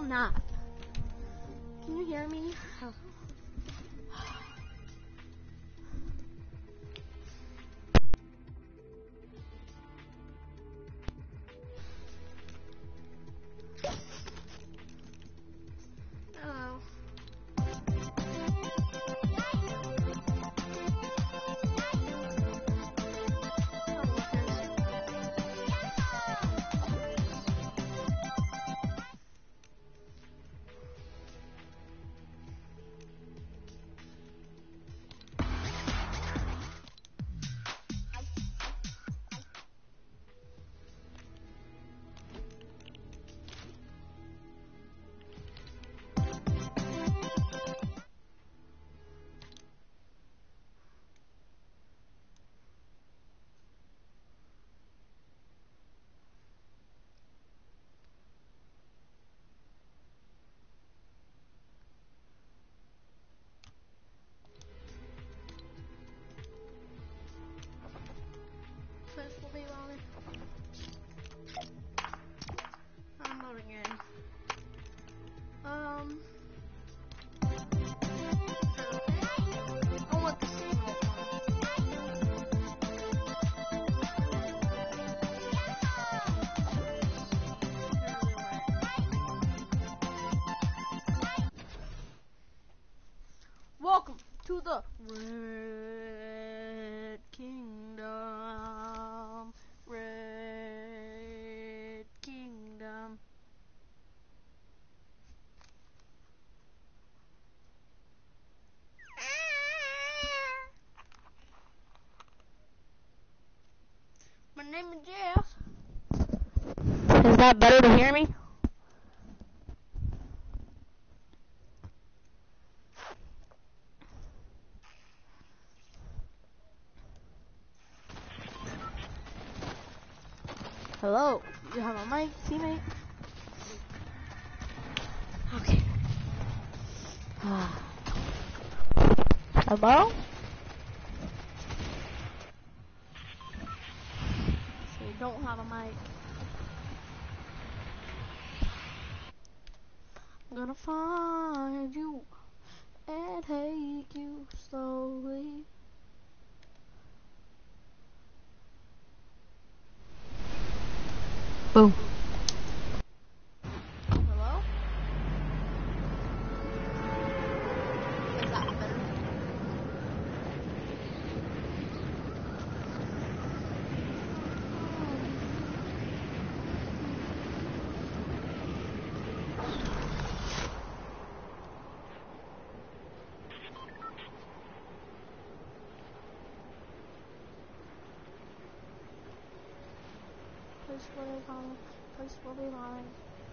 will not. Can you hear me? Oh. Hello. This will be loaded. I'm loading in. I want the signal Welcome to the Red Kingdom. Red Kingdom. My name is Jeff. Is that better to hear me? Hello, you have a mic, teammate? Okay. Hello? So you don't have a mic. I'm gonna find you and take you slowly. Boom. Hello? Is that better? Please will be mine. Please will be mine.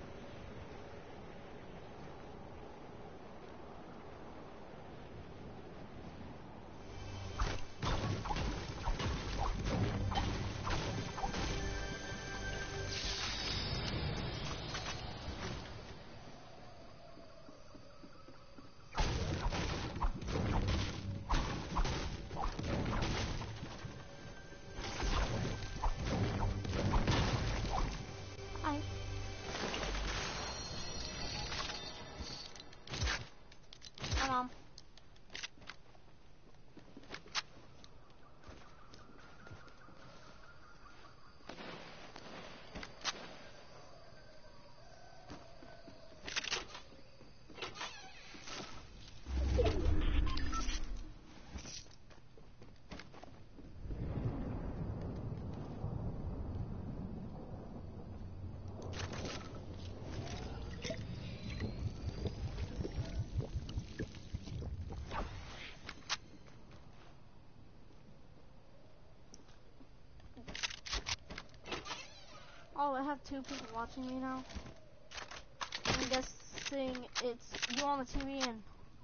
Oh, I have two people watching me now. I'm guessing it's you on the TV and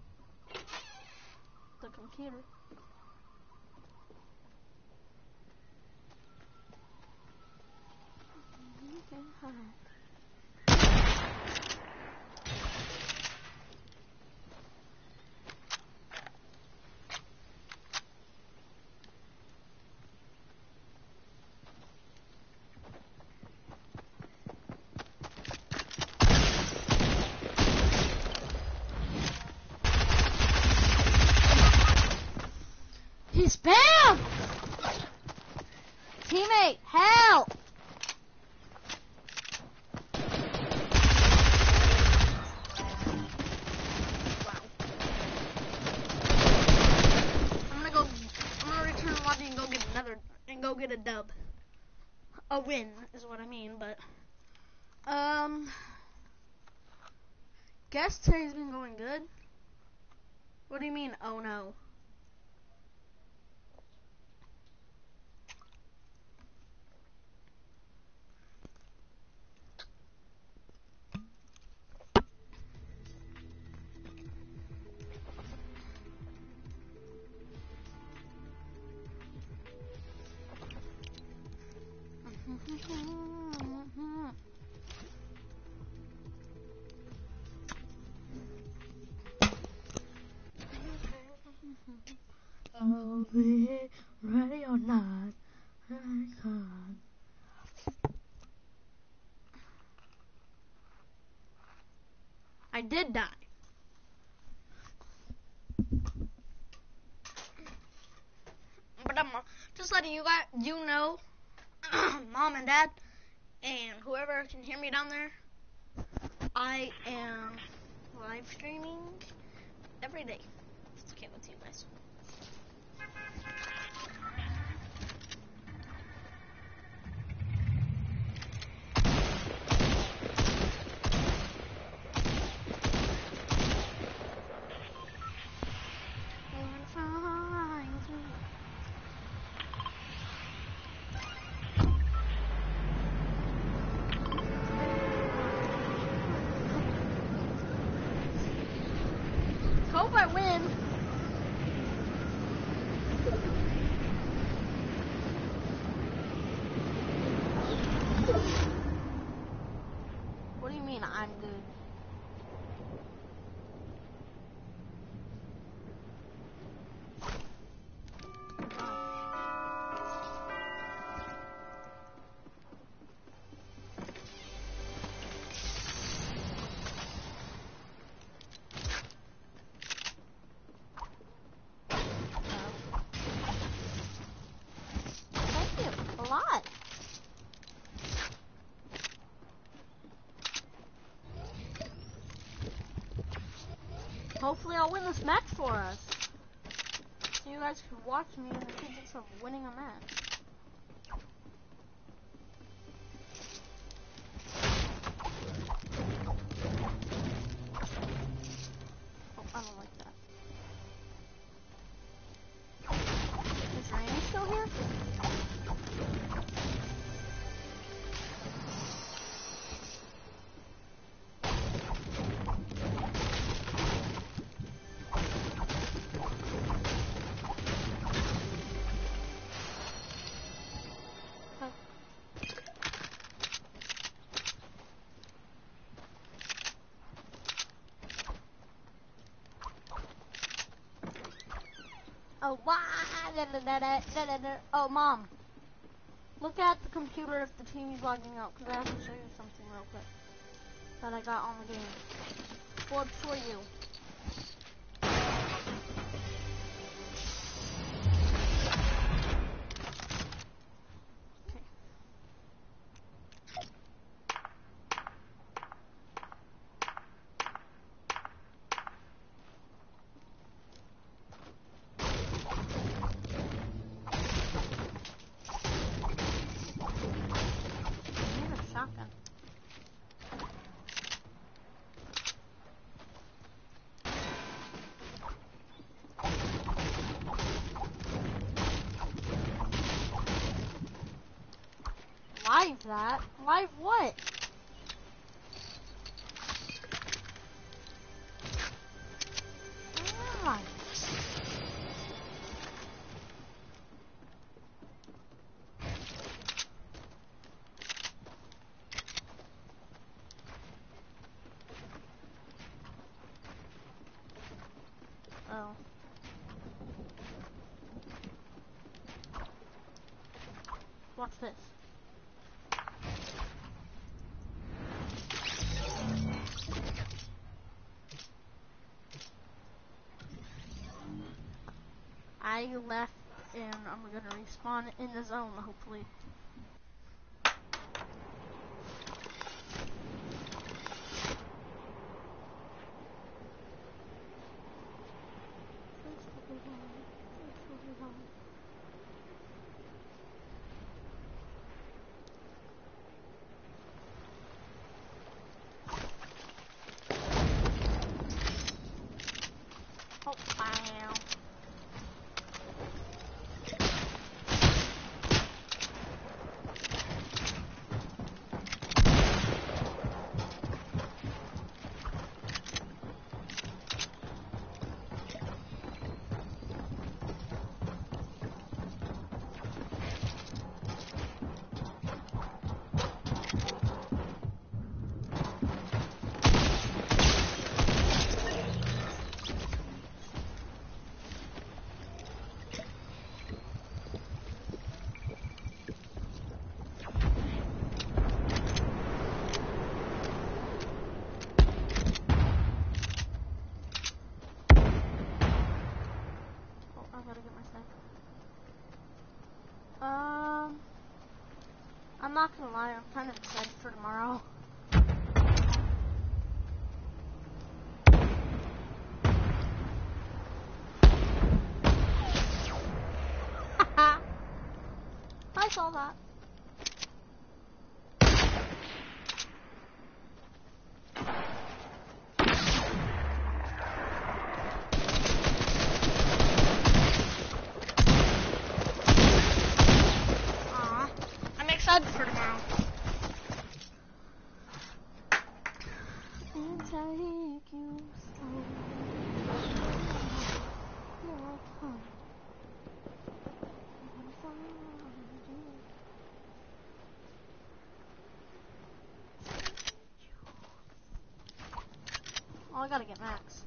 the computer. Okay, hi. Teammate, help! Wow. I'm gonna return lobby and go get a dub. A win is what I mean, but guess today's been going good. What do you mean, oh no? I'll be ready or not. I can't. I did die. But I'm just letting you know, Mom and Dad, and whoever can hear me down there, I am live streaming every day. It's okay with you guys. Hope I win. What do you mean I'm good? Hopefully I'll win this match for us. So you guys can watch me in the chances of winning a match. Oh, I don't like that. Is Randy still here? Oh, why? Oh, Mom. Look at the computer if the TV's logging out, because I have to show you something real quick that I got on the game. For you. Shotgun. Live that? Live what? Ah. Oh. Watch this. I left and I'm gonna respawn in the zone, hopefully. Oh, wow. I gotta get my stuff. I'm not gonna lie, I'm kind of excited for tomorrow. I saw that. I'm excited for tomorrow. Oh, I gotta get Max.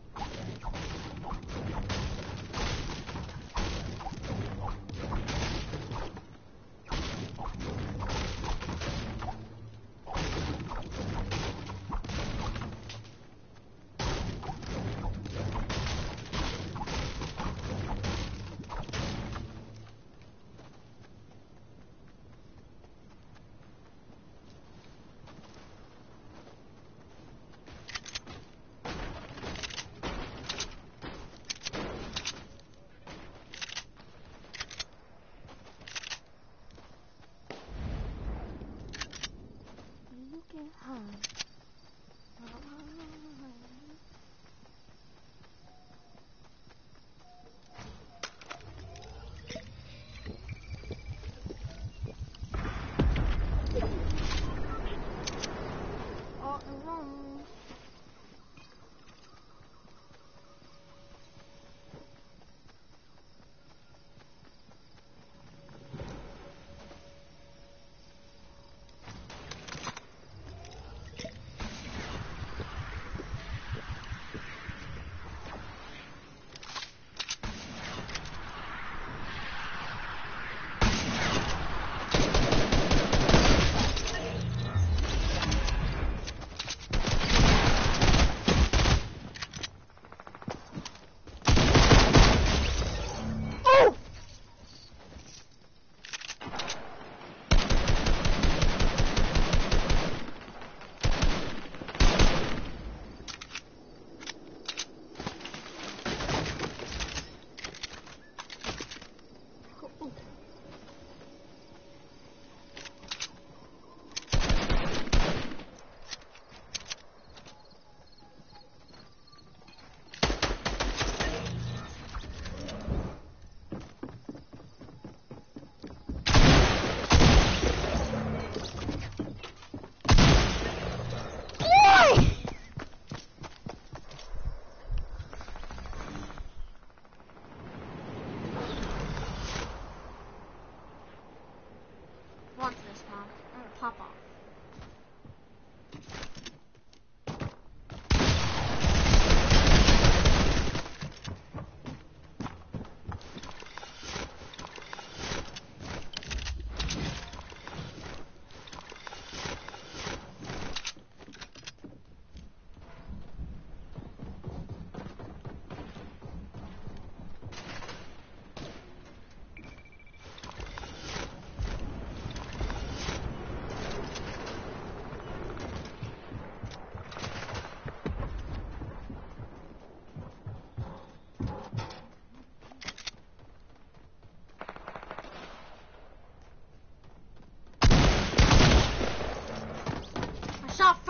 Watch this, Mom. I'm gonna pop off.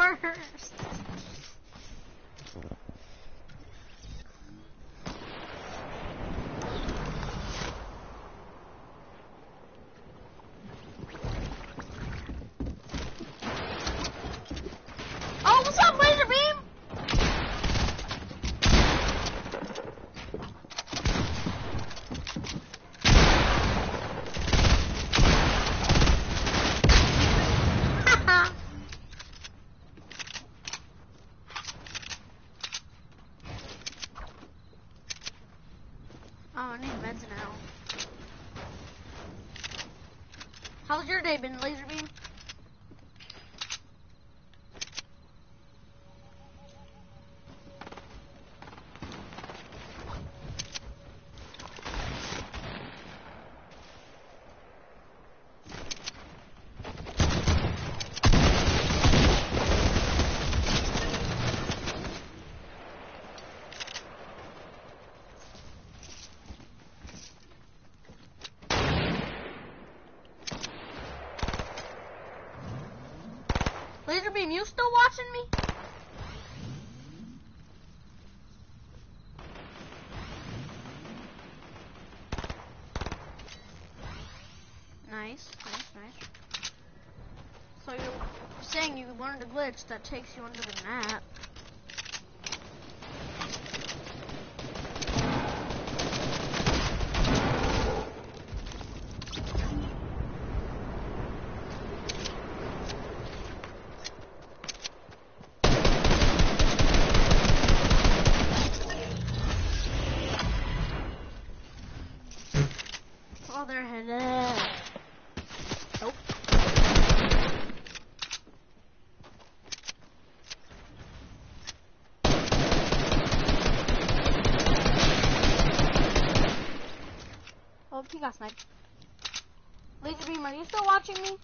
worst. Oh, what's up, laser beam? Oh, I need meds now. How's your day been, laser beam? Laser beam, you still watching me? Nice. So you're saying you learned a glitch that takes you under the map. Oh, they're headed. Nope. Oh, he got sniped. Laser beam, are you still watching me?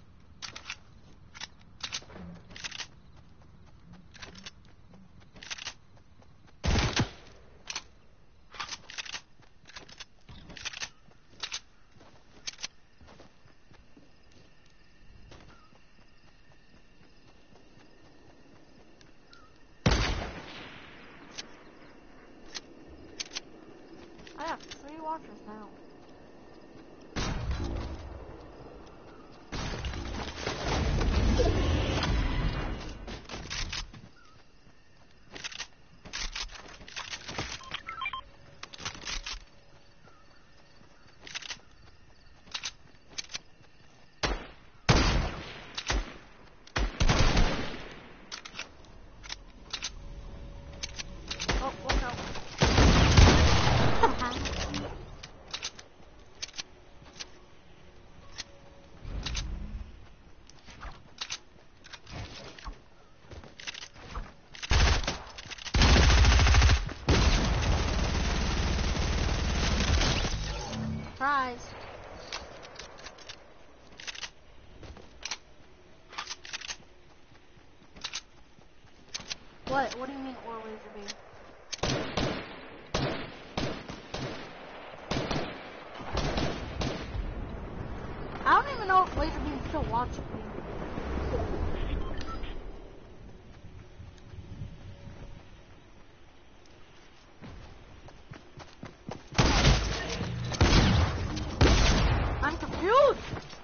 I have 3 watchers now. Oh, watch out. Surprise. What? What do you mean, or laser beam? I don't even know if laser beam's still watching me. I'm confused.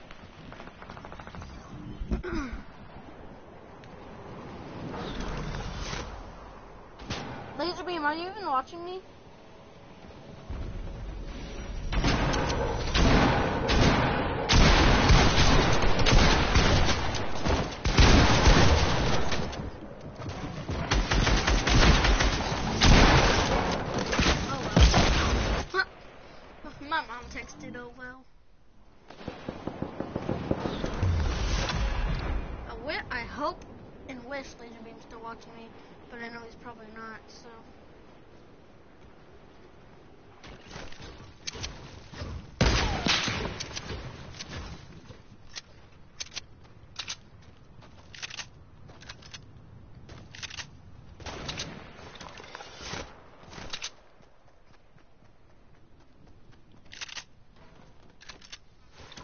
Laser beam, are you even watching me? My mom texted, oh well. I hope and wish Laser Beam's still watching me, but I know he's probably not, so.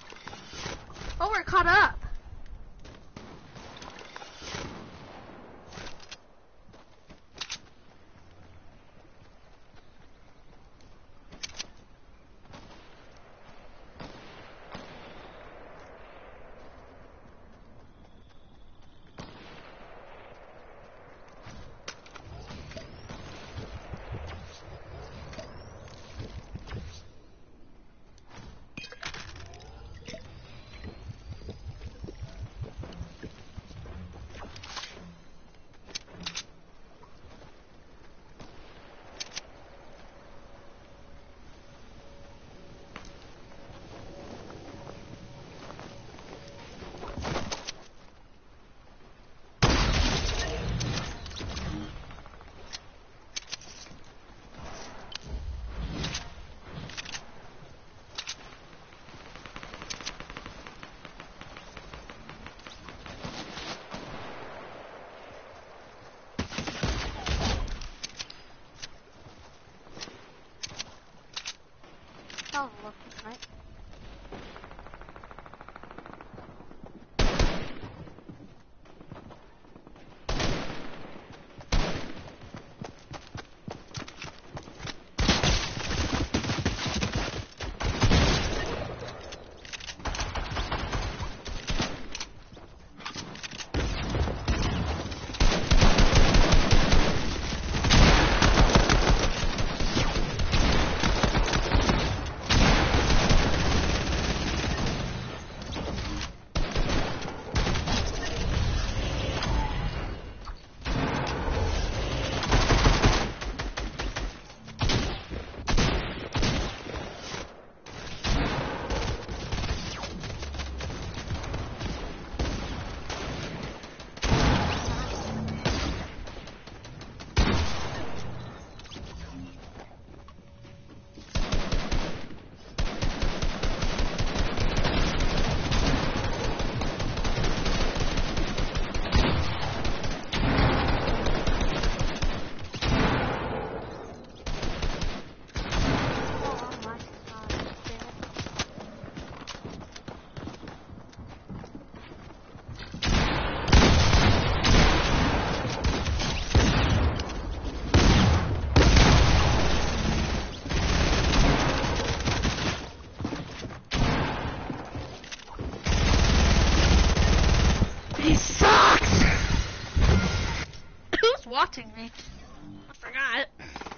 Oh, we're caught up. He sucks! Who's watching me? I forgot.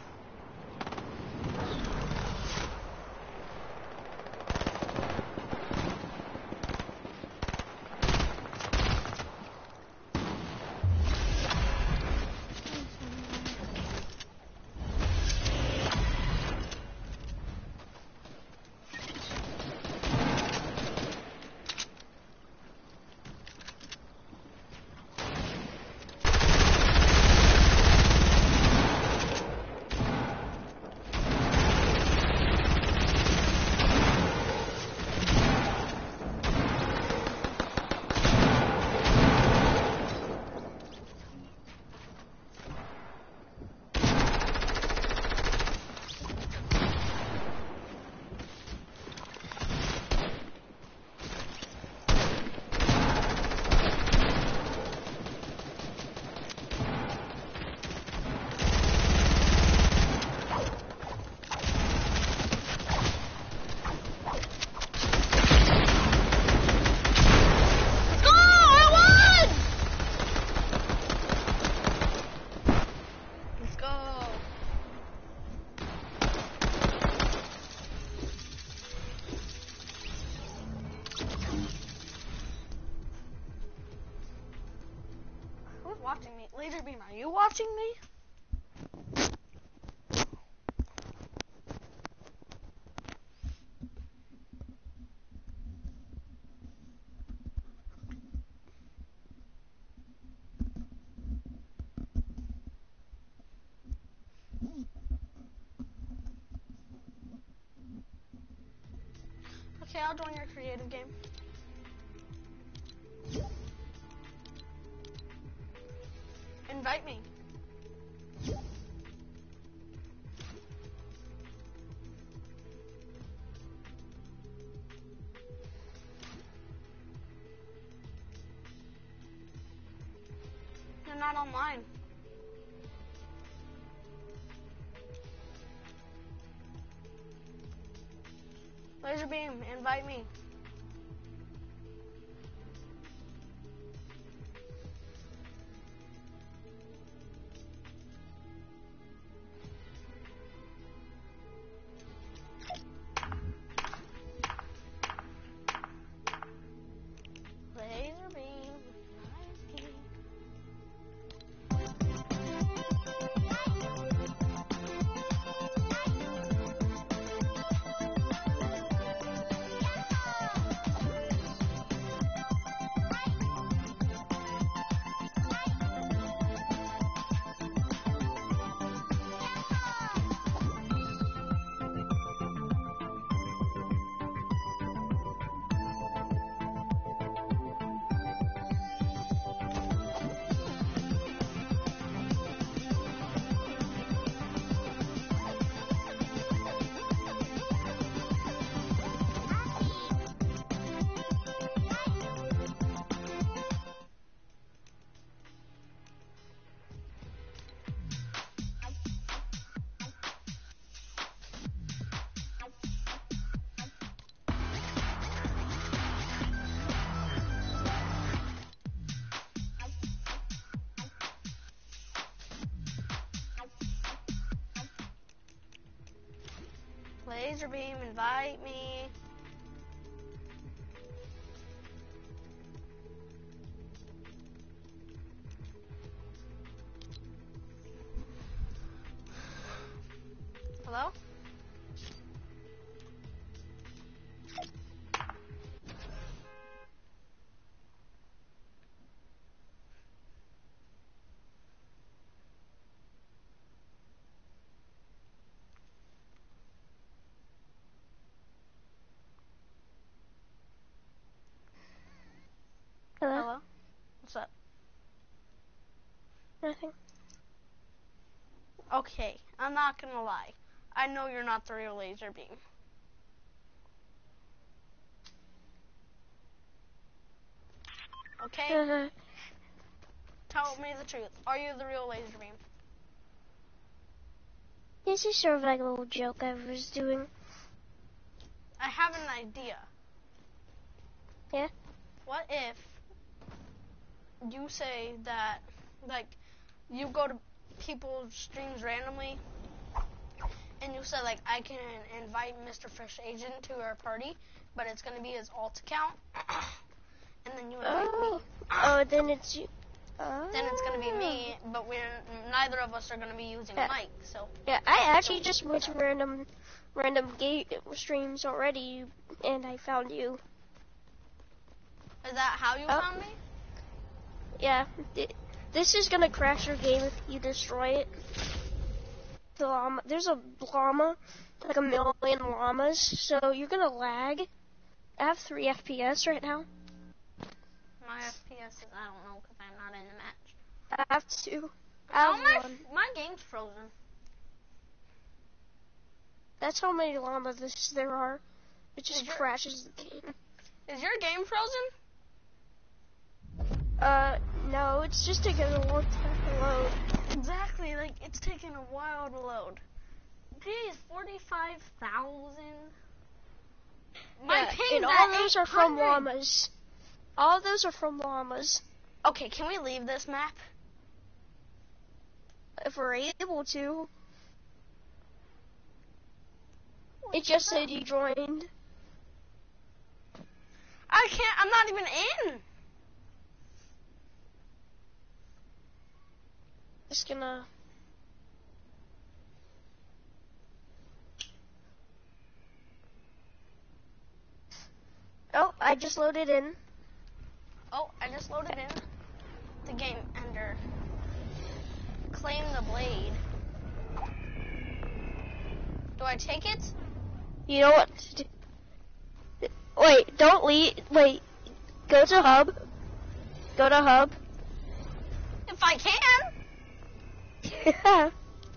Watching me. Laserbeam, are you watching me? Okay, I'll join your creative game. Invite me. You're not online. Laserbeam, invite me. Laserbeam, invite me. Hello? Hello? What's up? Nothing. Okay, I'm not gonna lie. I know you're not the real Laserbeam. Okay? Tell me the truth. Are you the real Laserbeam? This is sort of like a little joke I was doing. I have an idea. Yeah? What if you say that, like, you go to people's streams randomly, and you say, like, I can invite Mr. Fresh Agent to our party, but it's going to be his alt account, and then you invite me. Oh, then it's you. Then it's going to be me, but neither of us are going to be using a mic, so. Yeah, I actually just went to random gate streams already, and I found you. Is that how you found me? Yeah, this is gonna crash your game if you destroy it. The llama, there's a llama, like a million llamas, so you're gonna lag. I have 3 FPS right now. My FPS is, I don't know, because I'm not in the match. I have 2. My game's frozen. That's how many llamas there are. It just crashes the game. Is your game frozen? No, it's just taking a long time to load. Exactly, like, it's taking a while to load. Jeez, 45,000? My ping's and all those are from llamas. All those are from llamas. Okay, can we leave this map? If we're able to. It just said you joined. I can't, I'm not even in. Just gonna. Oh, I just loaded in. Oh, I just loaded in the game ender. Claim the blade. Do I take it? You know what to do. Wait, don't leave. Wait, go to hub. Go to hub. If I can. Yeah.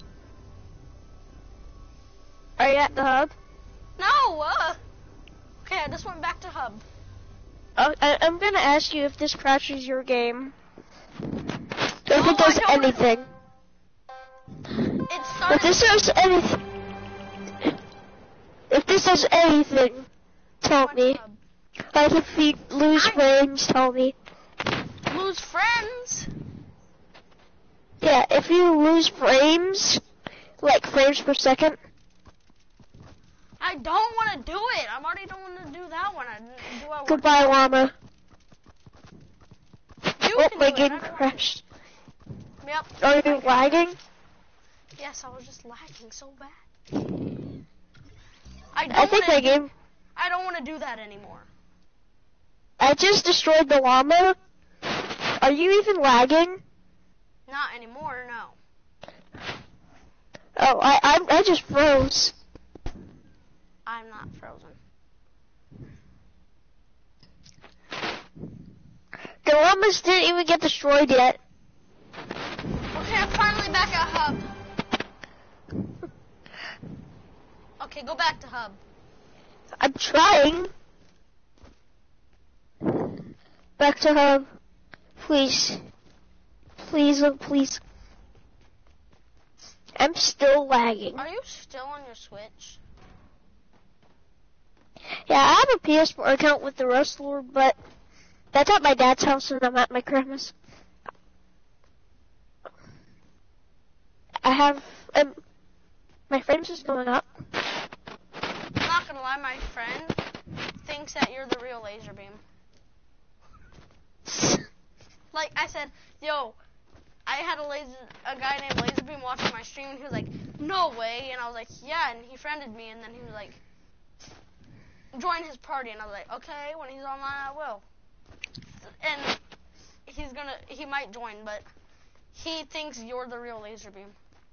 Are you at the hub? No. Okay, I just went back to hub. I'm gonna ask you if this crashes your game. If it does I don't anything. It started. If this does anything. If this does anything, tell me. Like if you lose frames, tell me. Lose friends? Yeah, if you lose frames, like frames per second. I don't want to do it. I already don't want to do that one. Goodbye, llama. Oh, my game crashed. Yep. Are you lagging? Yes, I was just lagging so bad. I think my game. I don't want to do that anymore. I just destroyed the llama. Are you even lagging? Not anymore, no. Oh, I just froze. I'm not frozen. The llamas didn't even get destroyed yet. Okay, I'm finally back at hub. Okay, go back to hub. I'm trying. Back to hub. Please. Please, oh, please. I'm still lagging. Are you still on your Switch? Yeah, I have a PS4 account with the Rustler, but that's at my dad's house and I'm at my grandma's. I have, my frames is going up. I'm not gonna lie, my friend thinks that you're the real Laserbeam. Like, I said, yo, I had a guy named Laserbeam watching my stream, and he was like, no way, and I was like, yeah, and he friended me, and then he was like, join his party, and I was like, okay, when he's online, I will. And he might join, but he thinks you're the real Laserbeam.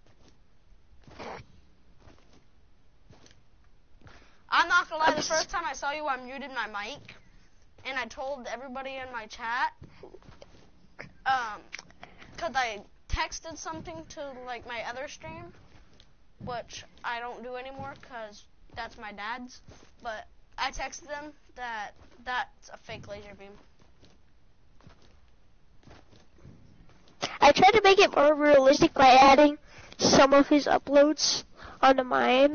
I'm not gonna lie, the first time I saw you, I muted my mic, and I told everybody in my chat, cause I texted something to, like, my other stream, which I don't do anymore, cause that's my dad's, but I texted them that that's a fake Laserbeam. I tried to make it more realistic by adding some of his uploads onto mine.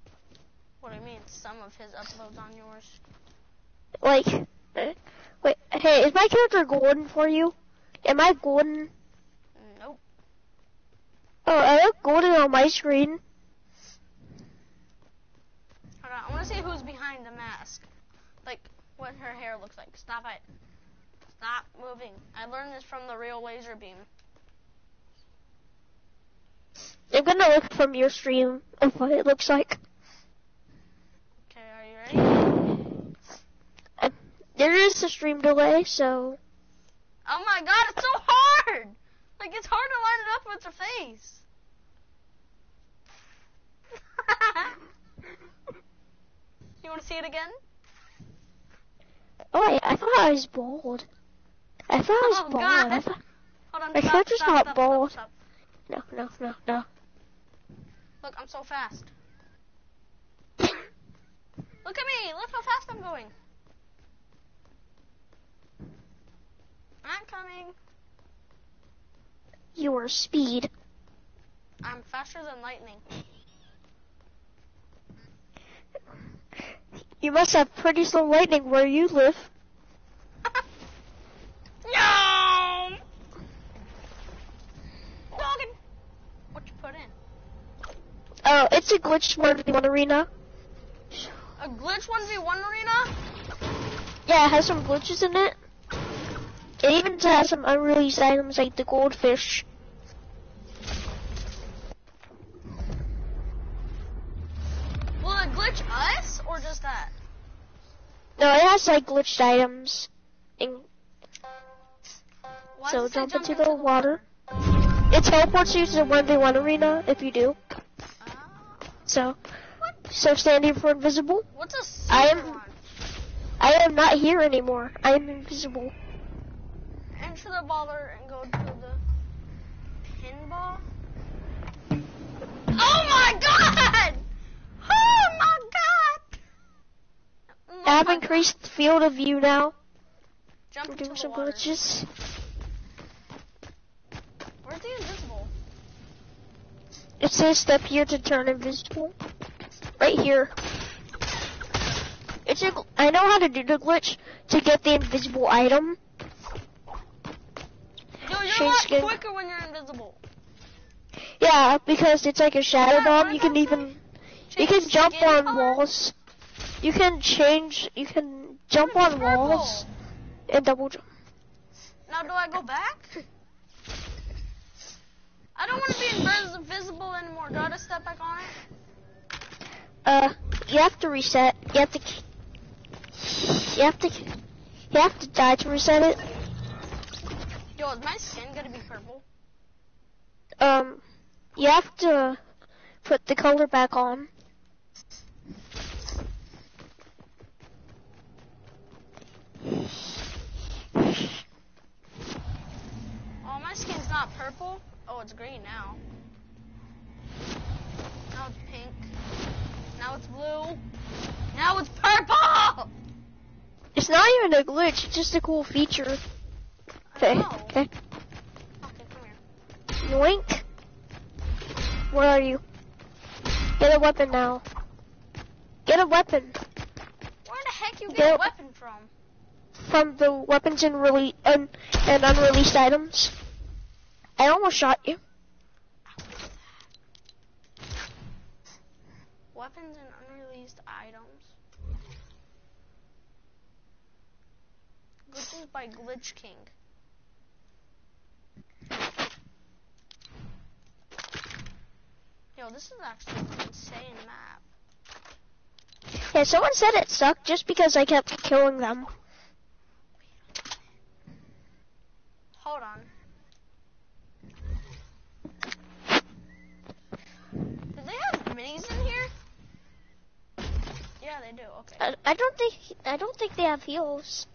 What do you mean, some of his uploads on yours? Like, wait, Hey, is my character golden for you? Am I golden? Nope. Oh, I look golden on my screen. Hold on, I want to see who's behind the mask. Like, what her hair looks like. Stop it. Stop moving. I learned this from the real laser beam. I'm gonna look from your stream of what it looks like. Okay, are you ready? There is a stream delay, so... Oh my god, it's so hard! Like, it's hard to line it up with her face. You want to see it again? Oh, I thought I was bald. I thought I was bald. God. I thought... Hold on, My stop, character's stop, not stop, bald. stop, stop. No. Look, I'm so fast. Look at me! Look how fast I'm going. I'm coming. Your speed. I'm faster than lightning. You must have pretty slow lightning where you live. No! Doggin! What you put in? Oh, it's a glitched 1v1 arena. A glitch 1v1 arena? Yeah, it has some glitches in it. It even has some unreleased items like the goldfish. Will it glitch us or just that? No, it has like glitched items. And Why so does it jump jump into the water. It teleports you to the 1v1 arena if you do. So standing for invisible. What's a I super am- one? I am not here anymore. I am invisible. Enter the baller and go to the pinball. Oh my god! Oh my god! Oh I have my increased the field of view now. God. Jump We're into doing the some water. glitches. Where's the invisible? It says step here to turn invisible. Right here. I know how to do the glitch to get the invisible item. Yo, you're a Change lot skin. quicker when you're invisible. Yeah, because it's like a shadow Yeah, bomb. what You can about even you Change can jump skin on color? walls. You can jump What if it's on purple? walls and double jump. Now do I go back? I don't want to be invisible anymore. Do I have to step back on it? You have to reset. You have to die to reset it. Yo, is my skin gonna be purple? You have to put the color back on. Oh, my skin's not purple. Oh, it's green now. Now it's pink. Now it's blue. Now it's purple! It's not even a glitch. It's just a cool feature. I know. Okay. Okay, come here. Yoink. Where are you? Get a weapon now. Get a weapon Where the heck you Get get a a- weapon from? from the weapons and unreleased items. I almost shot you. Weapons and unreleased items. Glitches by Glitch King. Yo, this is actually an insane map. Yeah, someone said it sucked just because I kept killing them. Hold on. Do they have minis in here? Yeah, they do. Okay. I don't think they have heals.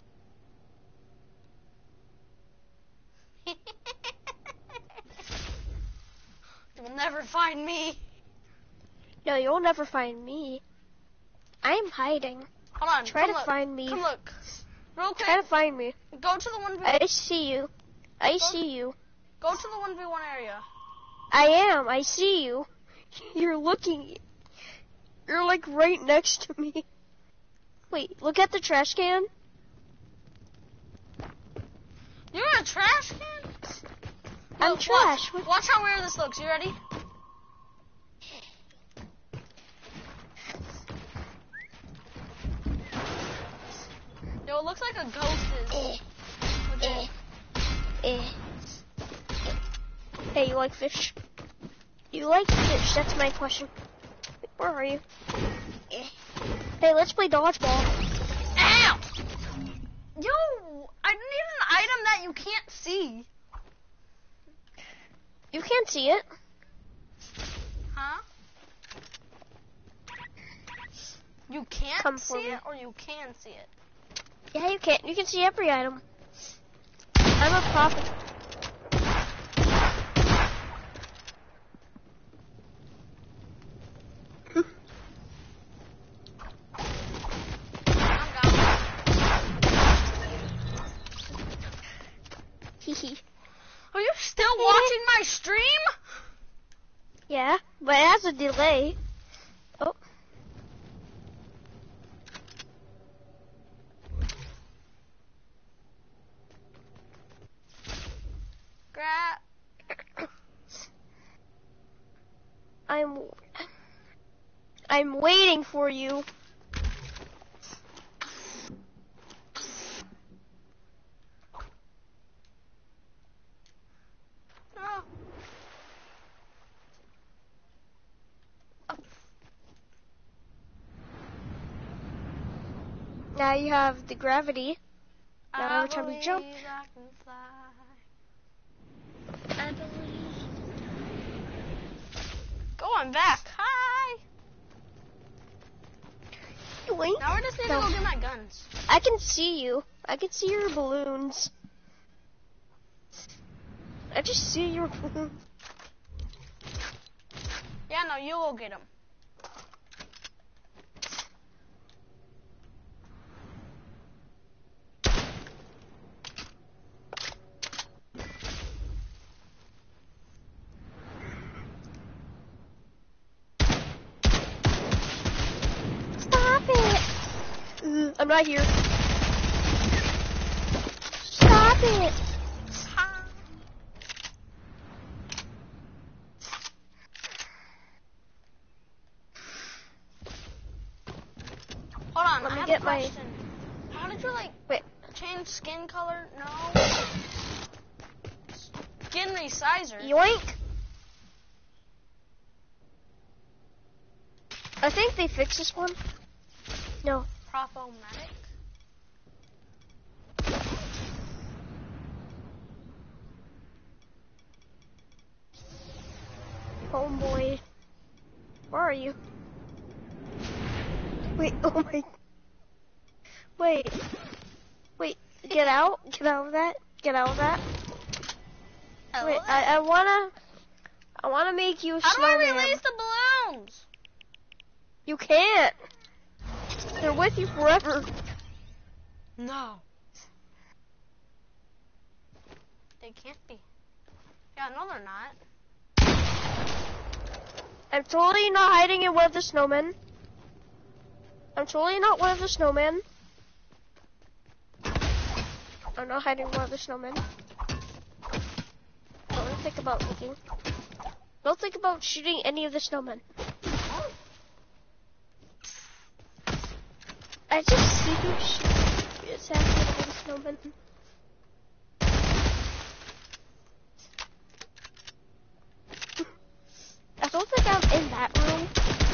You'll never find me. No, you'll never find me. I'm hiding. Hold on. Try come to look. find me. Come look. Real quick. Try to find me. Go to the 1v1. I see you. I see you. Go to the 1v1 area. I am. I see you. You're looking. You're like right next to me. Wait, look at the trash can. trash can? I'm Look, trash. Watch how weird this looks. You ready? Yo, it looks like a ghost is. Hey, you like fish? You like fish? That's my question. Where are you? Hey, let's play dodgeball. Ow! Yo, I need an item that you can't see. You can't see it. Huh? You can't Come for see me. it, or you can see it? Yeah, you can. You can see every item. I'm a prophet. Hehe. Are you still watching my stream? Yeah, but it has a delay. Oh. I'm waiting for you. No. Now you have the gravity. Now every time you jump. I can fly. I believe. Going back. Hi. Wait. Now we just need to go get my guns. I can see you. I can see your balloons. I just see your balloons. Yeah, no, you go get them. Stop it! I'm not here. Stop it! Hold on, Let I me have get a my- question. How did you, Wait. change skin color? No. Skin resizer. Yoink! I think they fixed this one. No. Profomatic. Homeboy. Where are you? Wait, oh my. Wait. Wait, get out. Get out of that. Get out of that. Wait, I wanna make you a How do I snowman. release the balloons? You can't. They're with you forever. No. They can't be. Yeah, no, they're not. I'm totally not hiding in one of the snowmen. I'm totally not one of the snowmen. I'm not hiding in one of the snowmen. Don't think about looking. Don't think about shooting any of the snowmen. I just see you shoot exactly all the snowmen. I don't think I'm in that room.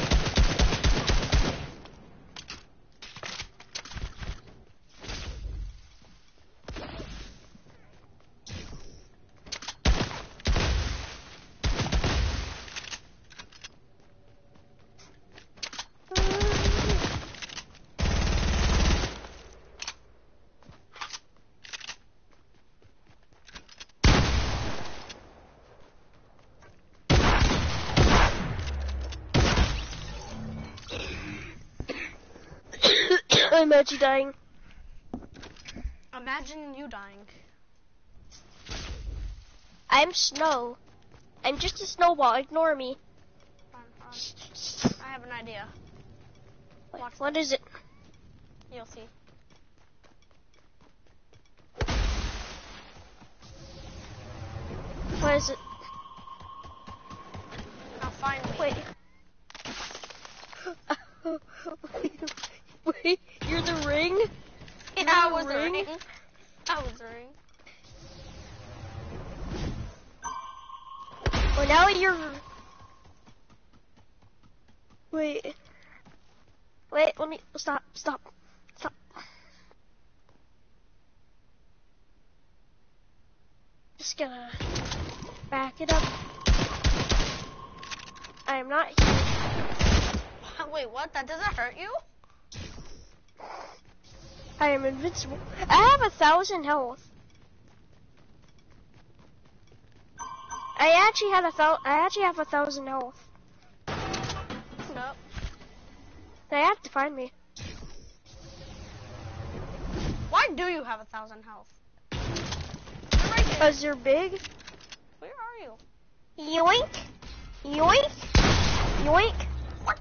I'm actually dying. Imagine you dying. I'm snow. I'm just a snowball. Ignore me. Hold on. I have an idea. Watch What is it? You'll see. What is it? Now find me. Wait. Wait, you're the ring? Yeah, You're I the was the ring? ring. I was the ring. Well, now you're... Wait. Wait, let me... Stop. Just gonna back it up. I am not here. Wait, what? That doesn't hurt you? I am invincible. I have 1,000 health. I actually have 1,000 health. Nope. They have to find me. Why do you have 1,000 health? You're right there. Because you're big. Where are you? Yoink. Yoink. Yoink. What?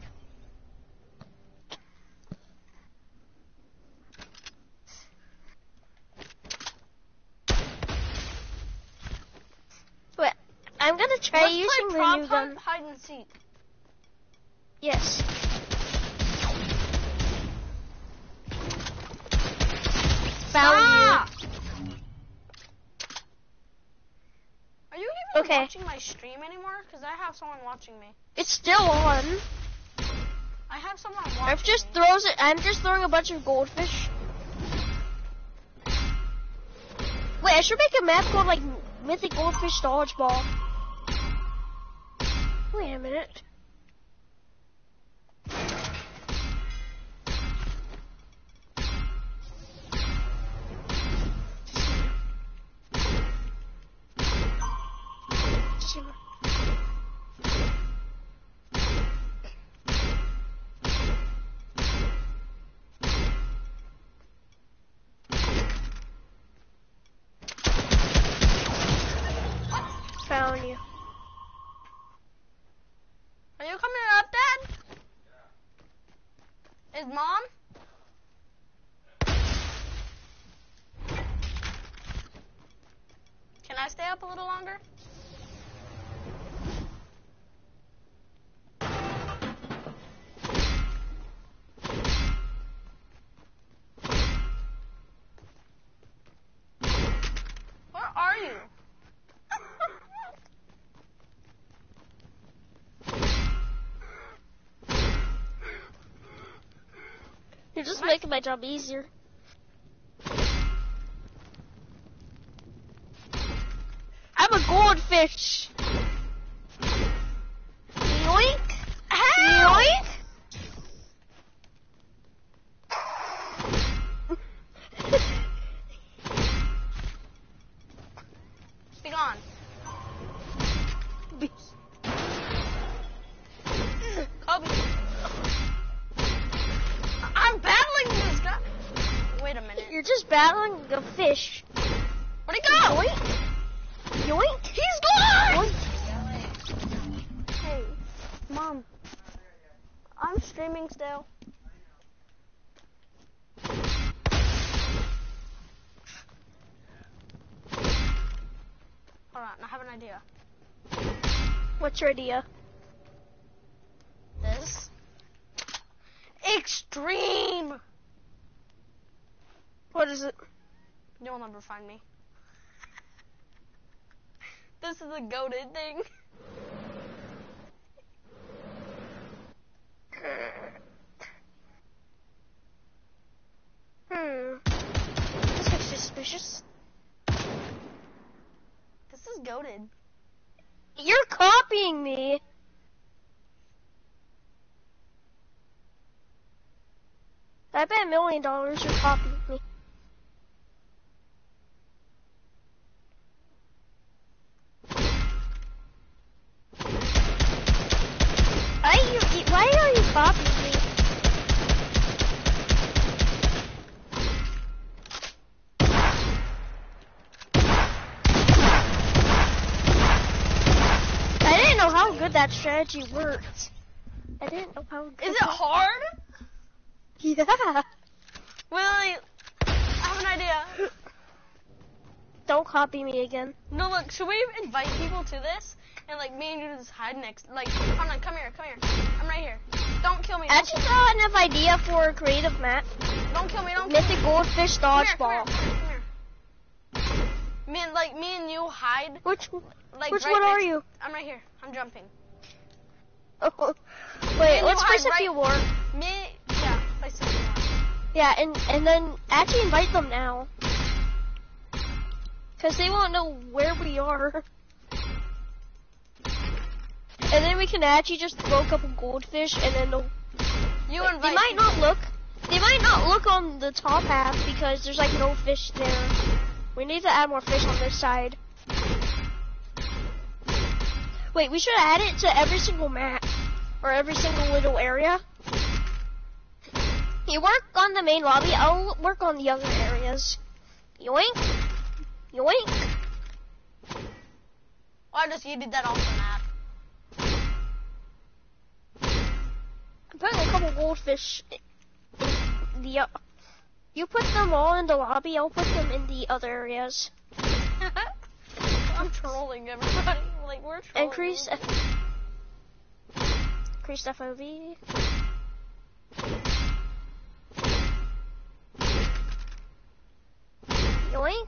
Wait, I'm gonna try Let's using play the new prop gun. hide and seek. Yes. Found Stop! Are you even Okay. watching my stream anymore? Because I have someone watching me. you. It's still on. I have someone watching I'm just throwing a bunch of goldfish. Wait, I should make a map called like Mythic Goldfish Dodgeball. Wait a minute. Found you. Are you coming up, Dad? Is Mom? Can I stay up a little longer? Where are you? You're just making my job easier. I'm a goldfish. Yoink. Yoink. Be gone. Kobe. I'm battling this guy. Wait a minute. You're just battling a fish. Where'd he go? Yoink. Yoink. He's gone! Yoink. Hey, Mom. I'm streaming still. Hold on, I have an idea. What's your idea? This. Extreme! What is it? You'll never find me. This is a goated thing. This looks suspicious. This is goated. You're copying me. I bet $1 million you're copying me. Why are you copying me? I didn't know how good that strategy worked. I didn't know how good. Is it hard? Yeah. Willie, I have an idea. Don't copy me again. No, look, should we invite people to this? And like me and you just hide next. Like, come on, come here. I'm right here. Don't kill me. I actually got enough idea for a creative map. Don't kill me. Don't kill me. Mythic Goldfish Dodgeball. Come here. Me and you hide. Which Like, one right are you? I'm right here. I'm jumping. Oh, wait, let's hide place a few more. Yeah, place a few more. Yeah, and then actually invite them now. Because they won't know where we are. And then we can actually just throw a couple goldfish and then they'll... They might not look on the top half because there's like no fish there. We need to add more fish on this side. Wait, we should add it to every single map. Or every single little area. You work on the main lobby, I'll work on the other areas. Yoink. Yoink. Oh, I just yeeted that off the map. I'm putting a couple goldfish in the... You put them all in the lobby, I'll put them in the other areas. I'm trolling everybody. Like, we're trolling. Increase FOV. Yoink.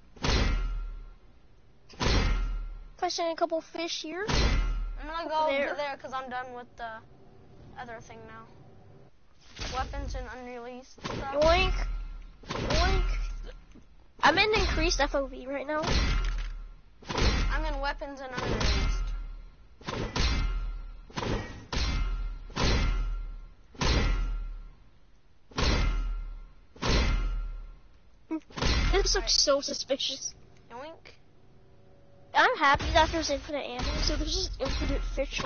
Placing a couple fish here. I'm gonna go over there because I'm done with the other thing now. Weapons and unreleased stuff. Yoink. Yoink. I'm in increased FOV right now. I'm in weapons and unreleased. This looks so suspicious. Yoink. I'm happy that there's infinite ammo, so there's just infinite fish.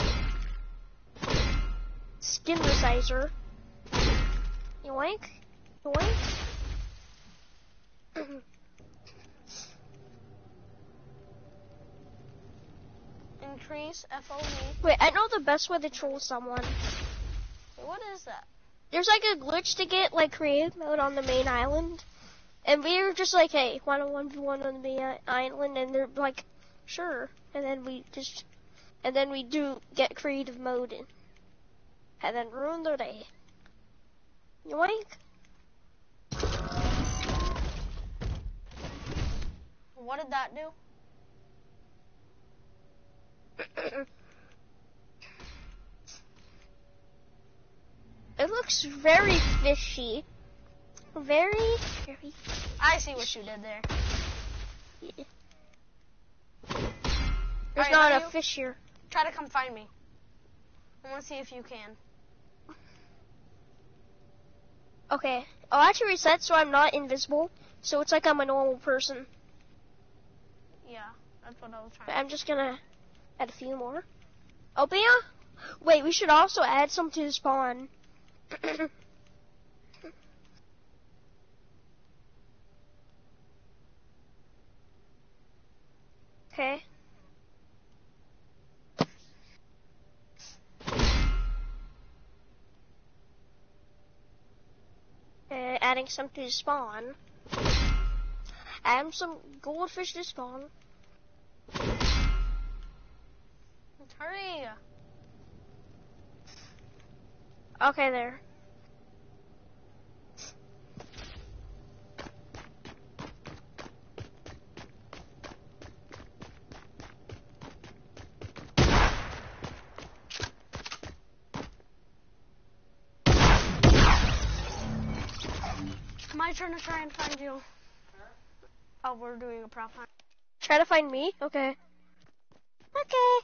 Skin resizer. Yoink. Yoink. Increase FOV. Wait, I know the best way to troll someone. Wait, what is that? There's like a glitch to get like creative mode on the main island. And we were just like, hey, 1v1 on the main island, and they're like, sure. And then we do get creative mode in. And then ruin their day. Yoink. What did that do? It looks very fishy. Very. I see what you did there. Yeah. There's not a fish here. Try to come find me. I want to see if you can. Okay. I'll actually reset so I'm not invisible. So it's like I'm a normal person. Yeah, that's what I was trying to do. I'm just gonna add a few more. Albania? Wait, we should also add some to the spawn. Okay. Adding some to the spawn. Add some goldfish to spawn. Hurry! Okay, there. My turn to try and find you. Oh, we're doing a prop hunt. Try to find me? Okay. Okay.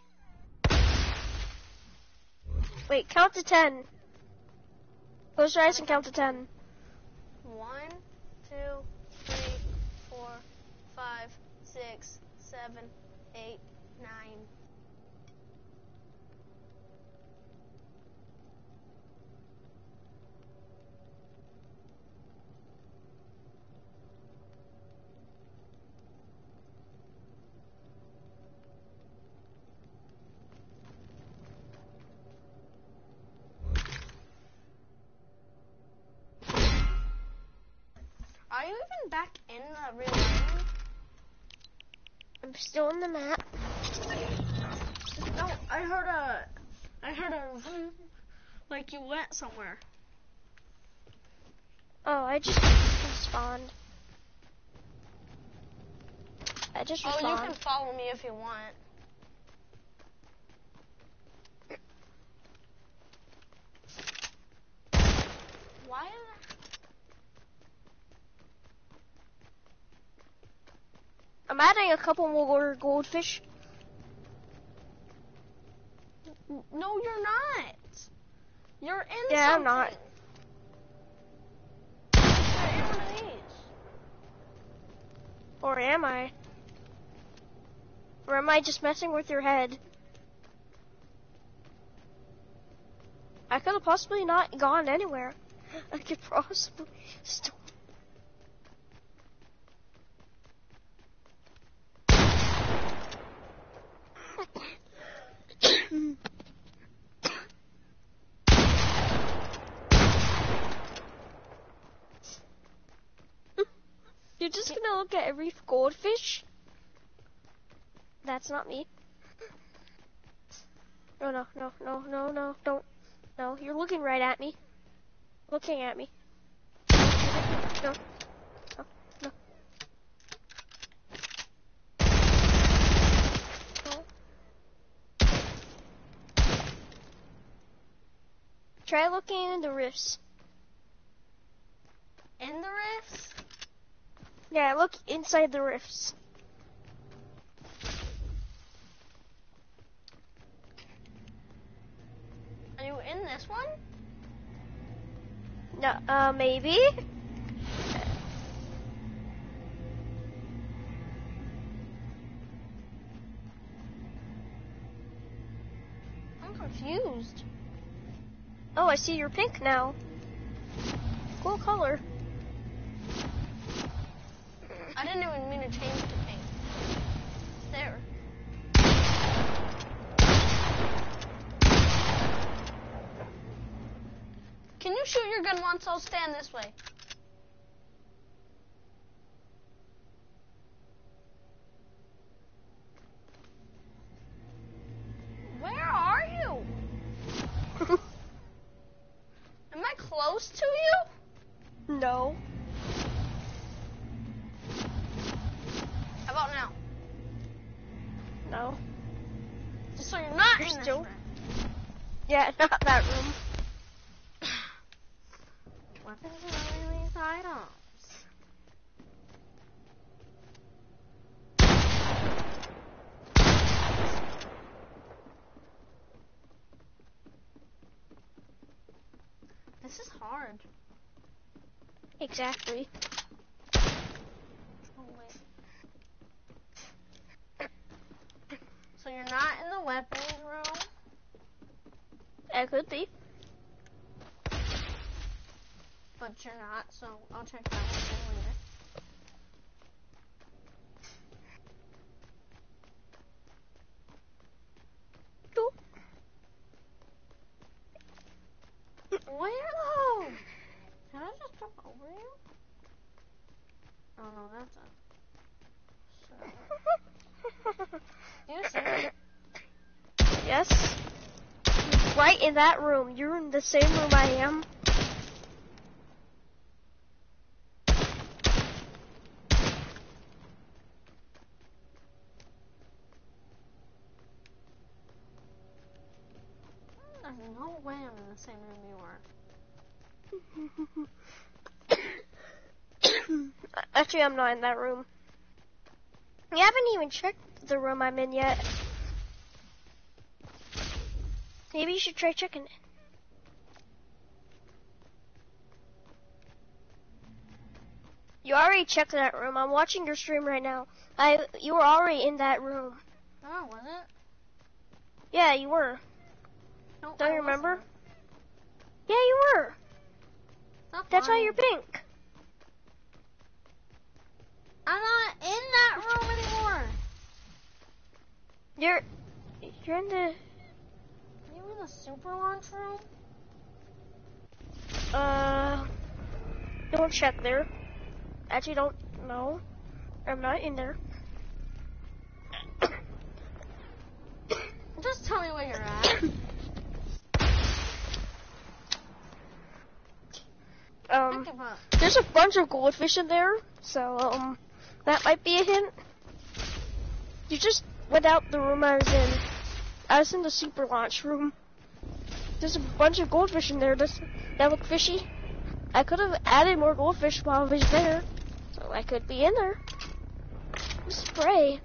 Wait, count to 10. Close your eyes and count to 10. 1, 2, 3, 4, 5, 6, 7, 8, 9. Are you even back in the real island? I'm still in the map. No, I heard a like you went somewhere. Oh, I just respawned. I just respawned. Oh, you can follow me if you want. Why? I'm adding a couple more goldfish. No, you're not. You're in Yeah, something. I'm not. You're in one of these. Or am I? Or am I just messing with your head? I could have possibly not gone anywhere. I could possibly still. You're just gonna look at every goldfish? That's not me. No, no, no, no, no, no, don't. No, you're looking right at me. Looking at me. No. No, no. No. Try looking in the rifts. In the rifts? Yeah, look inside the rifts. Are you in this one? No, maybe? I'm confused. Oh, I see you're pink now. Cool color. I didn't even mean to change to pink. It's there. Can you shoot your gun once? I'll stand this way. Where are you? Am I close to you? No. How about now? No. Just so you're not You're in this still- room. Yeah, not that room. Weapons and release items. This is hard. Exactly. Oh, wait. So you're not in the weapons room? It could be. But you're not, so I'll check that one later. Cool. Where though? Did I just jump over you? Oh no, that's a... You see me? Yes. Right in that room. You're in the same room I am. There's no way I'm in the same room you were. Actually, I'm not in that room. You haven't even checked the room I'm in yet. Maybe you should try checking it. You already checked that room. I'm watching your stream right now. You were already in that room. Oh, was it? Yeah, you were. No, Don't I you remember? wasn't. Yeah, you were. Stop That's why lying. you're pink. I'm not in that room anymore. You're in the Are you in the super launch room? don't check there. Actually, don't. No, I'm not in there. Just tell me where you're at. I give up. There's a bunch of goldfish in there, so that might be a hint. You just went out the room I was in. I was in the super launch room. There's a bunch of goldfish in there. That look fishy. I could have added more goldfish while I was there, so I could be in there. Spray.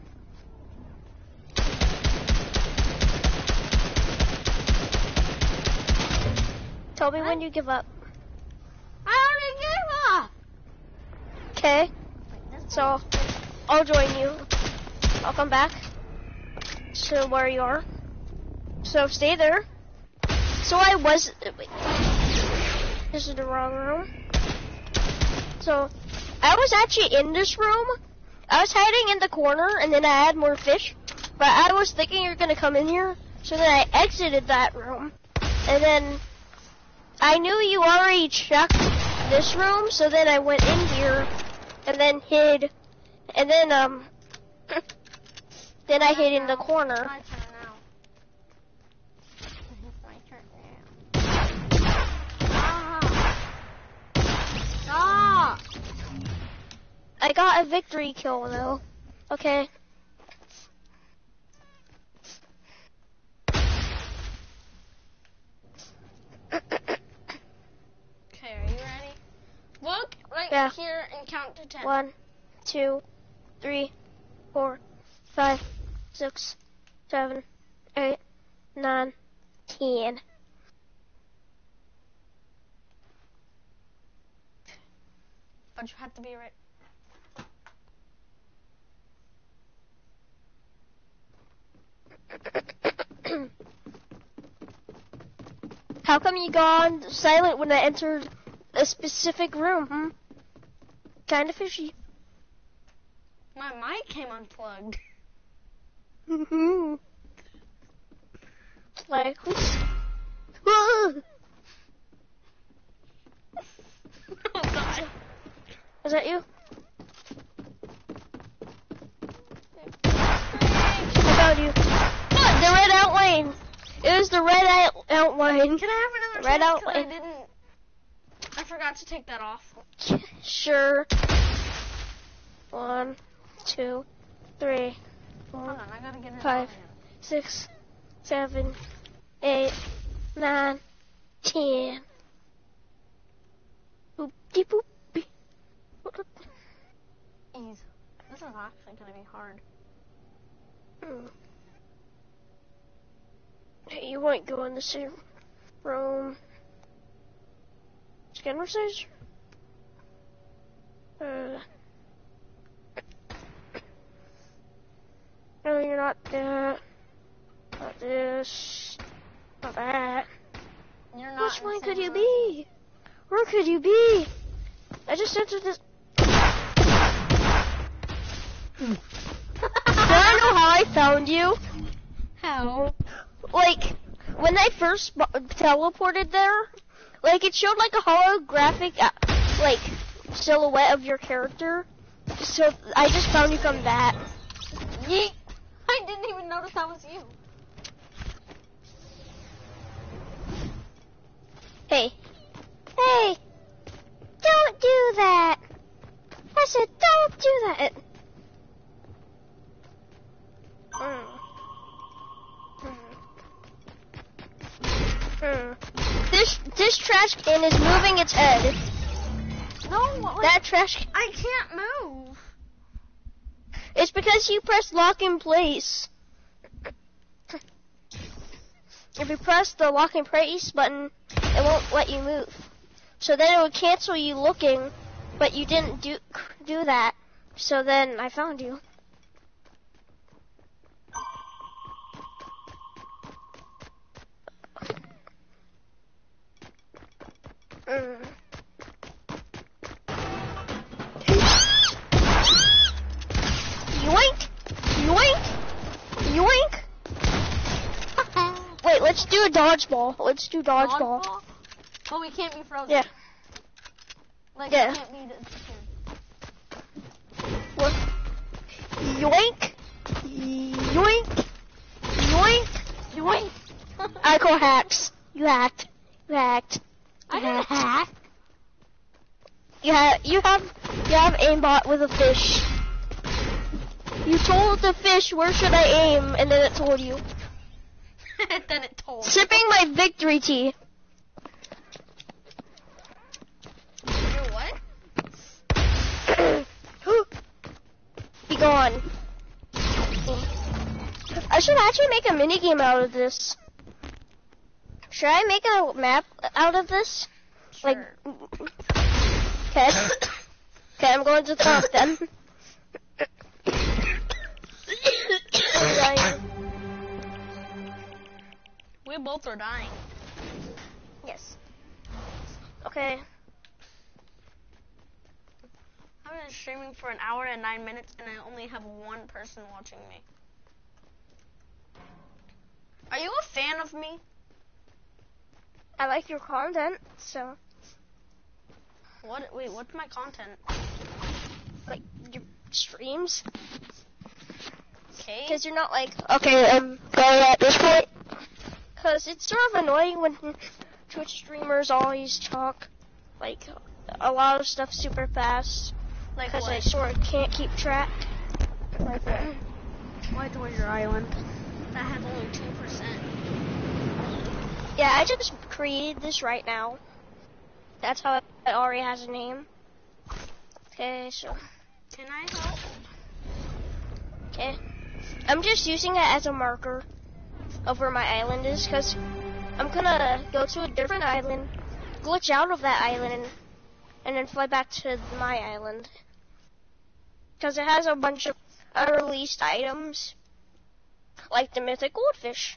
Tell me when you give up. I already gave up. Okay. So I'll join you. I'll come back to where you are. So stay there. So I was. Wait. This is the wrong room. So I was actually in this room. I was hiding in the corner, and then I had more fish. But I was thinking you're gonna come in here, so then I exited that room, and then I knew you already checked this room, so then I went in here, and then hid, and then then I hid in the corner. My turn now. It's my turn now. Stop! I got a victory kill though. Okay. Okay, are you ready? Look right Yeah. here and count to 10. 1, 2, 3, 4, 5, 6, 7, 8, 9, 10. But you have to be right. How come you gone silent when I entered a specific room? Kinda fishy. My mic came unplugged. Like, Oh god. is that you? I found you. The red outline. It was the red outline. Can I have another Red chance? 'Cause outline. I forgot to take that off. Sure. 1, 2, 3, 4, Hold on, I gotta get it 5, 6, 7, 8, 9, 10. Boopty boopy. Ease. This is actually gonna be hard. Hey, you won't go in the same room. Scan message? No, you're not that. Not this. Not that. You're not. Which one could you be? Where could you be? I just entered this. Do I know how I found you? How? Like, when I first teleported there, like, it showed like a holographic, like, silhouette of your character. So I just found you from that. Yeet. I didn't even notice that was you. Hey. Hey! Don't do that! I said don't do that! This trash can is moving its head. No, like, That trash I can't move. It's because you pressed lock in place. If you press the lock in place button, it won't let you move. So then it would cancel you looking, but you didn't do that. So then I found you. Yoink! Yoink! Yoink! Wait, let's do a dodgeball. Let's do dodgeball. But we can't be frozen. Yeah. Like, Yeah. we can't be What? Yoink! Yoink! Yoink! Michael hacks. You hacked. You hacked. I didn't hack. You have aimbot with a fish. You told the fish where should I aim, and then it told you. Then it told. Sipping my victory tea. You're what? Be gone. I should actually make a minigame out of this. Should I make a map out of this? Sure. Like, okay. Okay, I'm going to the top then. We both are dying. Yes. Okay. I've been streaming for an hour and 9 minutes, and I only have one person watching me. Are you a fan of me? I like your content, so What? Wait, what's my content? like your streams. Okay. Because you're not like, okay, I'm going at this point. Because it's sort of annoying when Twitch streamers always talk, like, a lot of stuff super fast. Like Because I what? sort of can't keep track. Like, Why Treasure Island? That has only 2%. yeah, I just created this right now. That's how it already has a name. Okay, so, Can I help? okay. I'm just using it as a marker of where my island is, because I'm gonna go to a different island, glitch out of that island, and then fly back to my island. Because it has a bunch of unreleased items, like the mythic goldfish.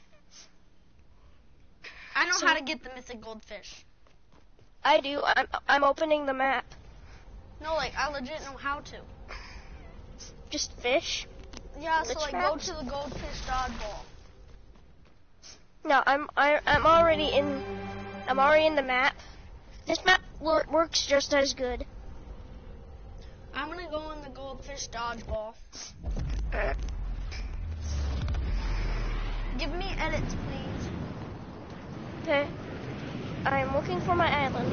I know So- how to get the mythic goldfish. I do. I'm opening the map. No, like, I legit know how to. Just fish. Yeah, so Which like, go maps? to the goldfish dodgeball. No, I'm already in the map. This map works just as good. I'm gonna go in the goldfish dodgeball. Give me edits, please. Okay. I'm looking for my island.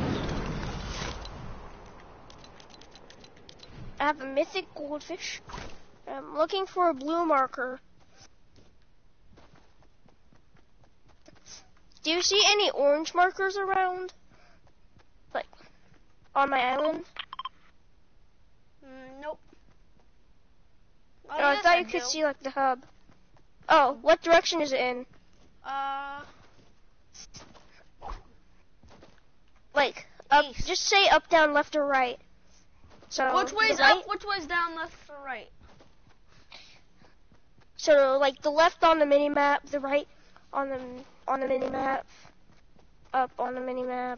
I have a mythic goldfish. I'm looking for a blue marker. Do you see any orange markers around? Like, on my island? Nope. Oh, Oh, I yes, thought you do. could see, like, the hub. Oh, what direction is it in? Like, up, East. just say up, down, left, or right. So, Which way's the right, up, which way's down, left, or right? So, like, the left on the mini-map, the right on the mini-map, up on the mini-map.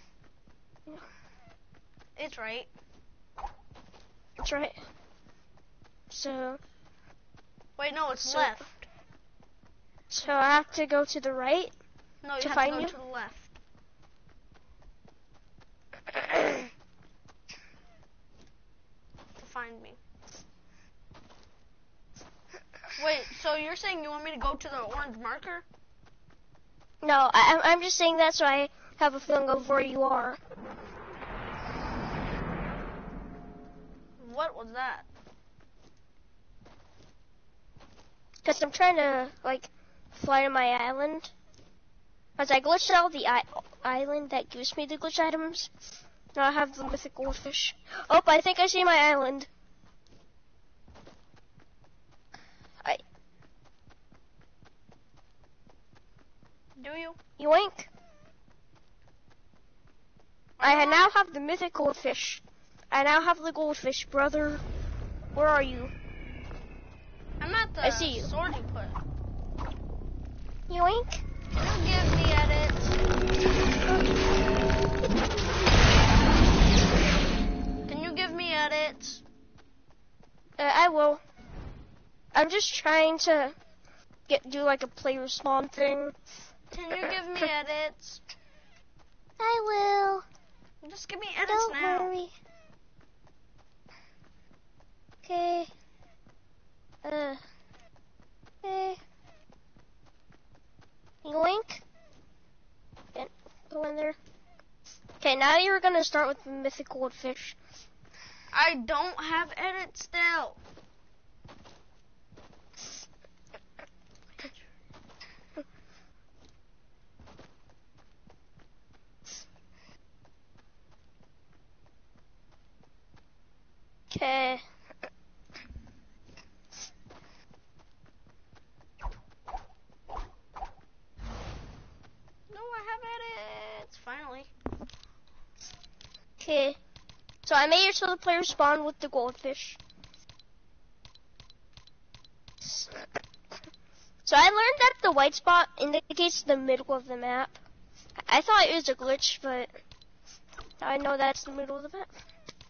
It's right. That's right. So, Wait, no, it's So- left. so I have to go to the right. No, you to have find to go you? to the left. To find me. Wait, so you're saying you want me to go to the orange marker? No, I'm just saying that so I have a feeling of where you are. What was that? Because I'm trying to, like, fly to my island. As I glitched out the island that gives me the glitch items. Now I have the mythic goldfish. Oh, I think I see my island. Do you? Yoink. I now have the mythic goldfish. I now have the goldfish, brother. Where are you? I'm at the I see you. sword you put. Yoink. Can you give me edits? Can you give me edits? I will. I'm just trying to do like a player spawn thing. Can you give me edits? I will. Just give me edits Don't now. worry. Okay. Okay. Yoink. we're gonna start with mythic goldfish. I don't have edit still. Okay. No, I have edits. Finally. Okay. So I made it so the players spawn with the goldfish. So I learned that the white spot indicates the middle of the map. I thought it was a glitch, but I know that's the middle of the map.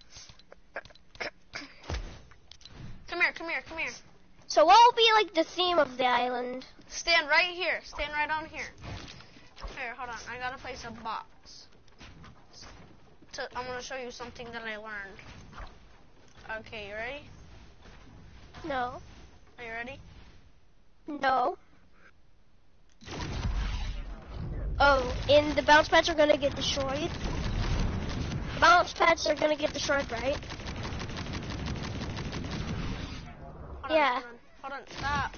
Come here, come here, come here. So what will be like the theme of the island? Stand right here. Stand right on here. Here, hold on. I gotta place a box. I'm gonna show you something that I learned. Okay, you ready? No. Are you ready? No. Oh, and the bounce pads are gonna get destroyed. The bounce pads are gonna get destroyed, right? Yeah. Hold on, stop.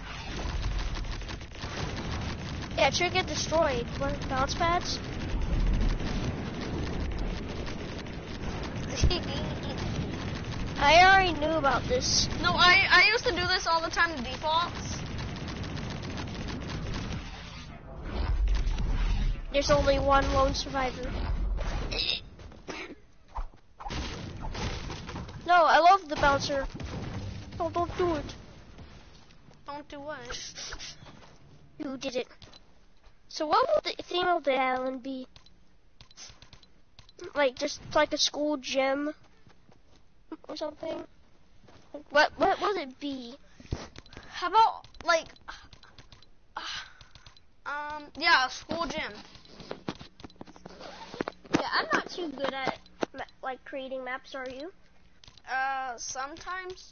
Yeah, it should get destroyed. What, bounce pads? I already knew about this. No, I used to do this all the time to defaults. There's only one lone survivor. No, I love the bouncer. Oh, don't do it. Don't do what? You did it. So what will the theme of the island be? Like, just like a school gym? Or something? What will it be? How about, like, yeah, a school gym. Yeah, I'm not too good at, like, creating maps, are you? Sometimes.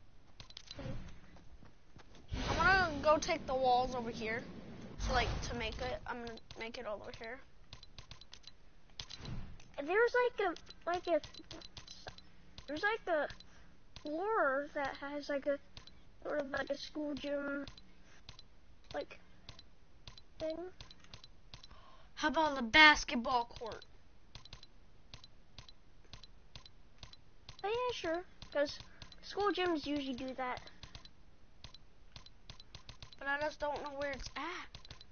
I'm gonna go take the walls over here. So, like, to make it, I'm gonna make it over here. There's like a floor that has like a sort of like a school gym like thing. How about the basketball court? Oh yeah, sure. Because school gyms usually do that. But I just don't know where it's at.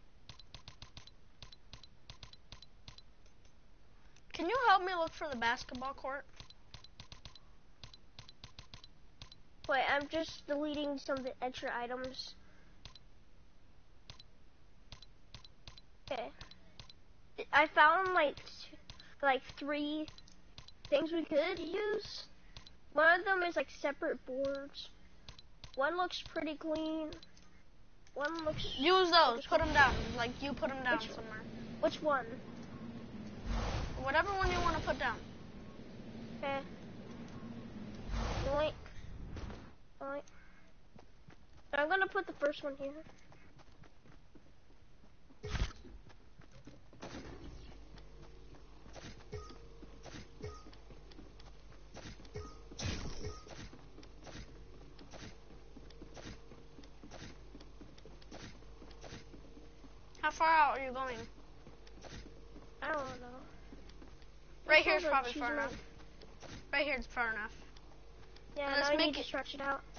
Can you help me look for the basketball court? Wait, I'm just deleting some of the extra items. Okay. I found like 3 things we could use. One of them is like separate boards. One looks pretty clean. One looks... Use those. Put them down. Like, you put them down somewhere. Which one? Whatever one you want to put down. Okay. Wait. Wait. I'm gonna put the first one here. How far out are you going? I don't know. Right here is probably far enough. Right here is far enough. Yeah, now I need to stretch it out.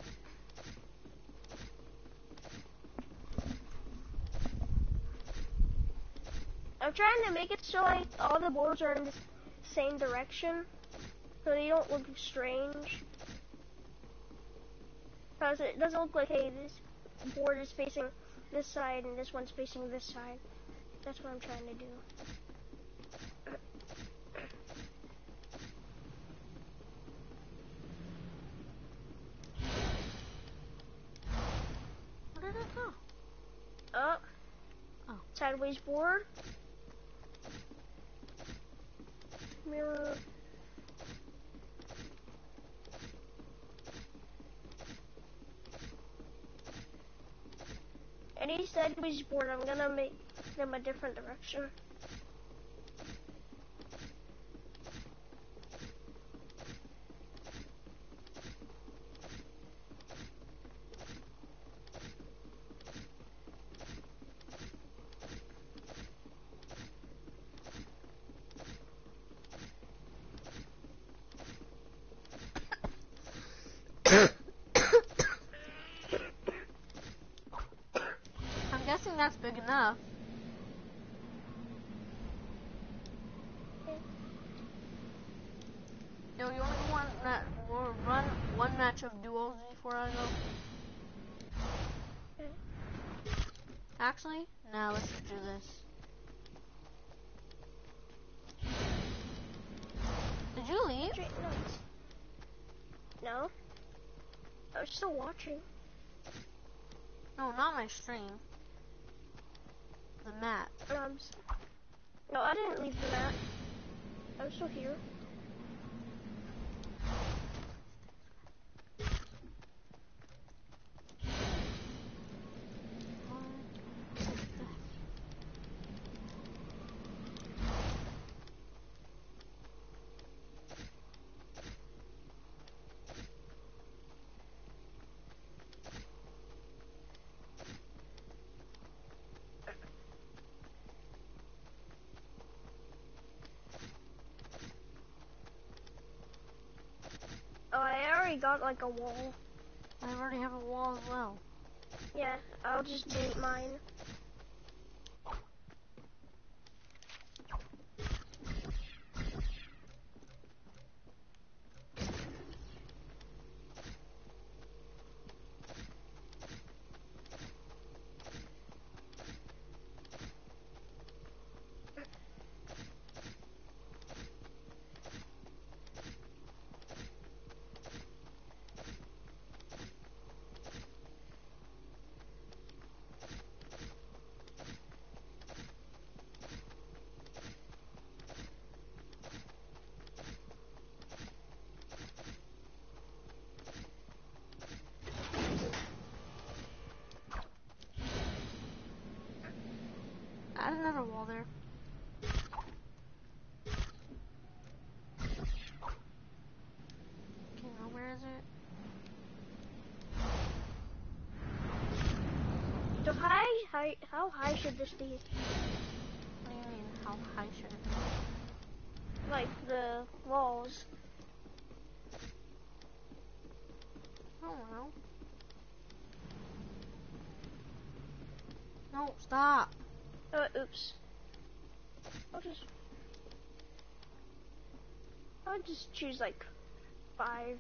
I'm trying to make it so like all the boards are in the same direction, so they don't look strange. Because it doesn't look like, hey, this board is facing this side and this one's facing this side. That's what I'm trying to do. Where did it go? Up. Oh. Sideways board. Mirror. Any sideways board, I'm gonna make them a different direction. that's big enough. Yo, you only want that. We'll run one match of duos before I go. Actually, no. Let's just do this. Did you leave? No. I was still watching. No, not my stream. The map. No, I didn't leave the map. I was still here. Oh, I already got like a wall. I already have a wall as well. Yeah, I'll just delete mine. Add another wall there. Okay, now where is it? So how high should this be? What do you mean, how high should it be? Like the walls. I don't know. No, stop. Oh, oops. I'll just choose like 5.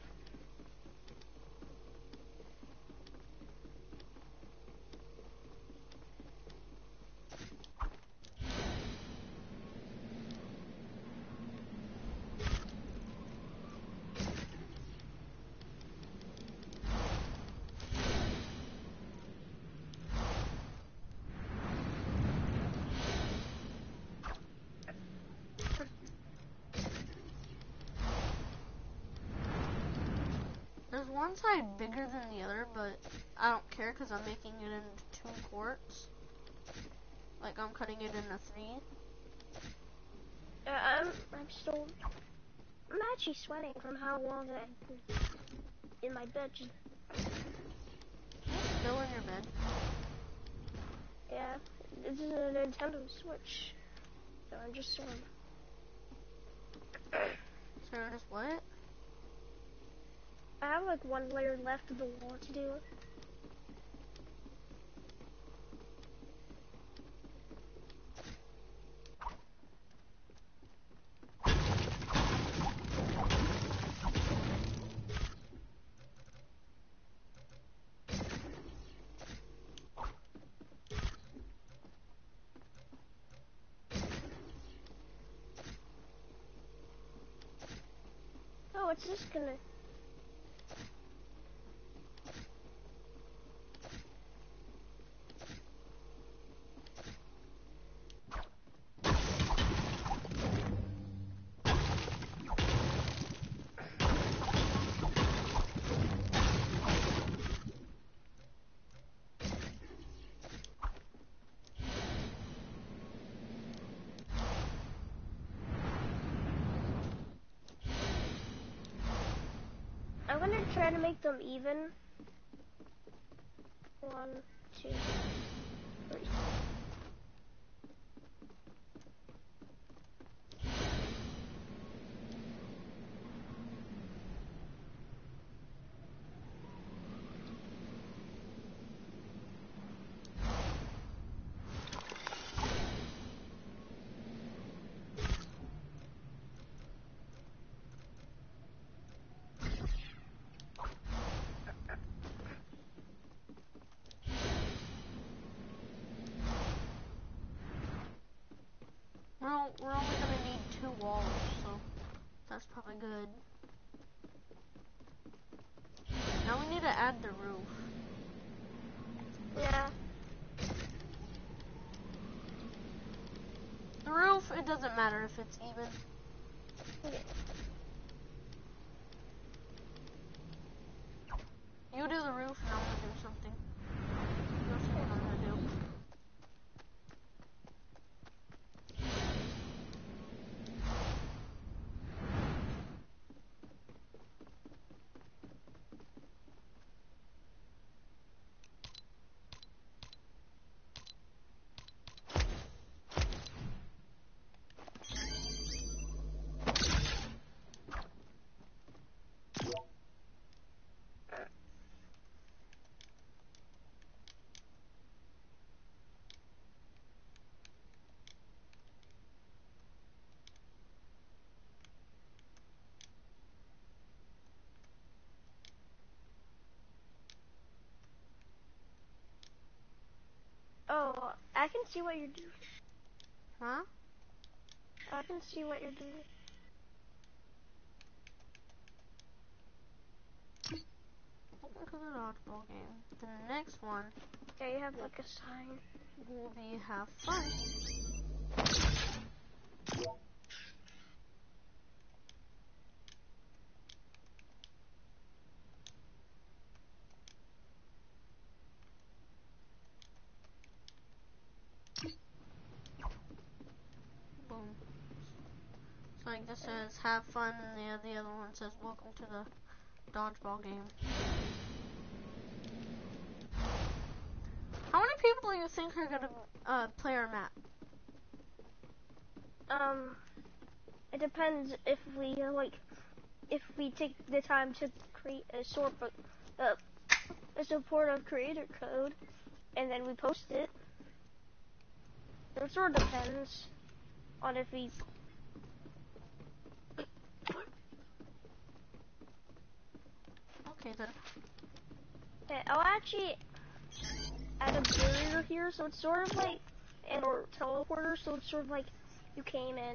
There's one side bigger than the other, but I don't care because I'm making it into 2 courts. Like I'm cutting it into 3. I'm actually sweating from how long I've been in my bed. Still in your bed. Yeah, this is a Nintendo Switch, so I'm just sort of. So just what? I have like 1 layer left of the wall to do. Oh, it's just gonna. I'm gonna try to make them even. 1, 2, 3. we're only gonna need 2 walls, so that's probably good. Now we need to add the roof. Yeah. The roof, it doesn't matter if it's even. You do the roof and I'm gonna do something. That's what I'm gonna do. Oh, I can see what you're doing. Huh? I can see what you're doing. Welcome to the dodgeball game. The next one Okay, you have like a sign. will be have fun. Boom. So like this says have fun and the other one says welcome to the dodgeball game. How many people do you think are gonna play our map? It depends if we if we take the time to create a supportive creator code, and then we post it. It sort of depends on if we. Okay then. Okay, I'll actually add a barrier here, so it's sort of like, and or teleporter, so it's sort of like you came in.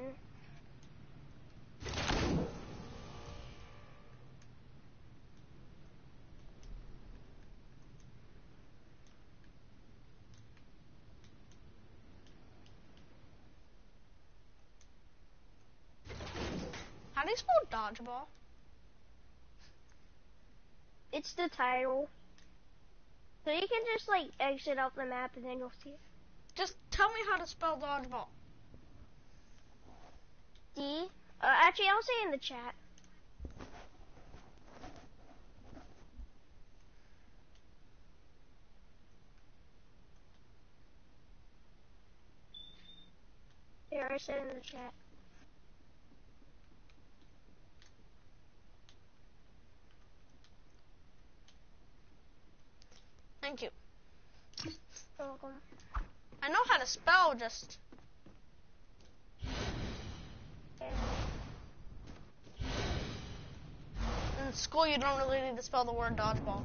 How do you spell dodgeball? It's the title. So you can just like exit out the map and then you'll see it. Just tell me how to spell dodgeball. D. Actually, I'll say in the chat. Here, I said in the chat. Thank you. You're welcome. I know how to spell, just in school you don't really need to spell the word dodgeball.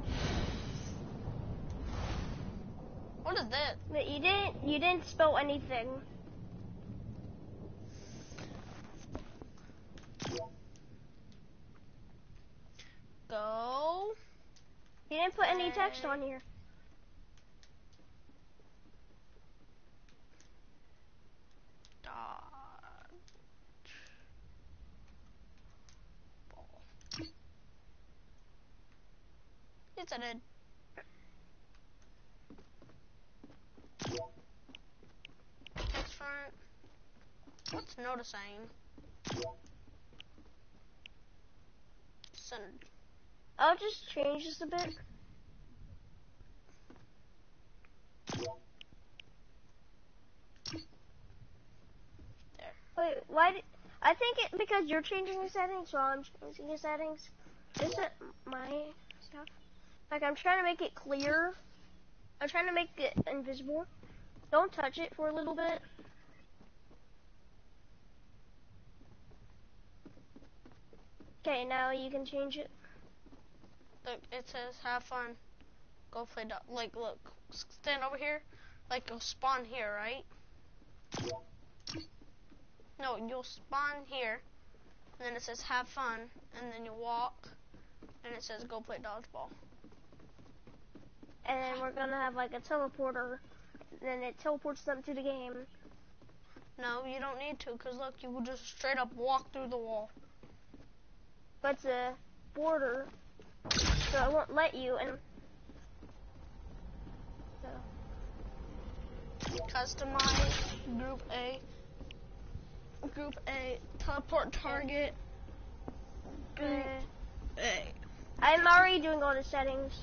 What is this? But you didn't spell anything. Go. You didn't put any text on here. Yes, I did. Text front. What's noticing? Centered. I'll just change this a bit. There. Wait, why did... I think it because you're changing the settings, so I'm changing the settings. Is it my stuff? Like, I'm trying to make it clear. I'm trying to make it invisible. Don't touch it for a little bit. Okay, now you can change it. Look, it says have fun. Go play like, look, stand over here. Like, go spawn here, right? No, you'll spawn here, and then it says have fun, and then you walk, and it says go play dodgeball. And then we're gonna have like a teleporter, and then it teleports them to the game. No, you don't need to, because look, you will just straight up walk through the wall. But it's a border, so it won't let you, and so. Customize, group A, teleport target, group A. I'm already doing all the settings.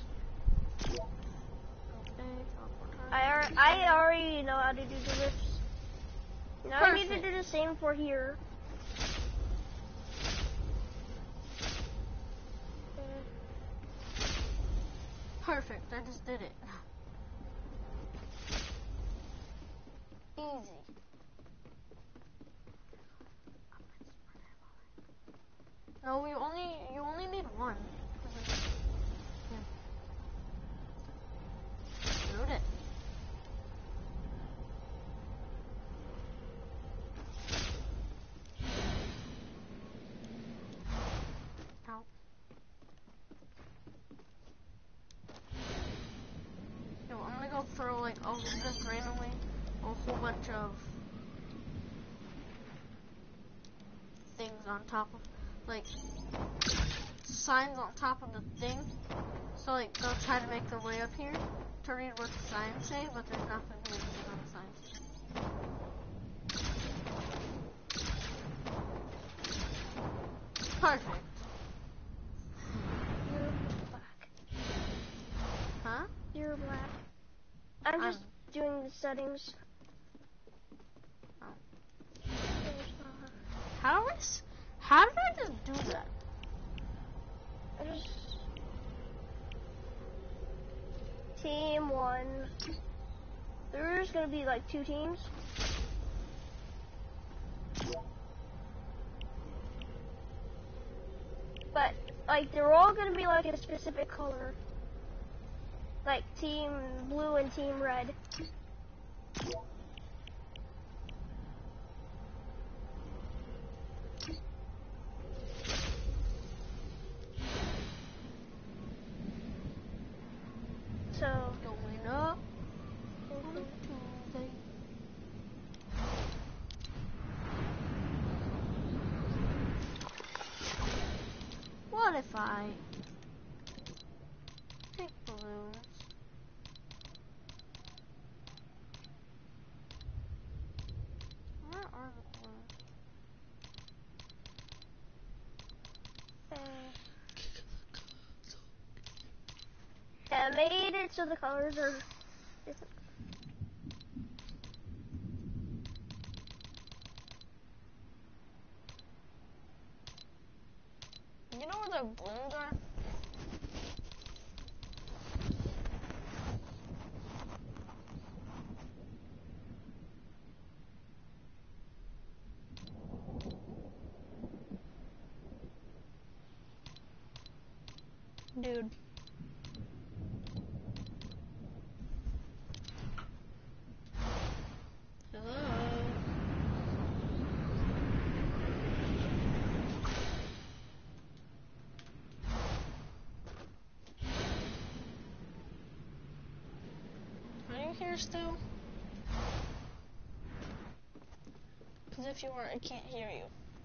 I already know how to do the rifts. Now I need to do the same for here. Perfect, I just did it. Easy. No, you only need one. Load it. Ow. Yo, I'm gonna go throw like just randomly a whole bunch of things on top of like signs on top of the thing. So like they'll try to make their way up here to read what the signs say, but there's not gonna be anything on the signs. Perfect. You're black. Huh? You're black. I'm just doing the settings. Oh. How did I just do that? I just team 1. There's gonna be like 2 teams. But like they're all gonna be like a specific color. Like team blue and team red. So Going up on a Tuesday. What if I pick balloons? Where are the balloons? I made it so the colors are different. You know where the balloons are? Dude. Hello. Are you here still? Because if you weren't, I can't hear you.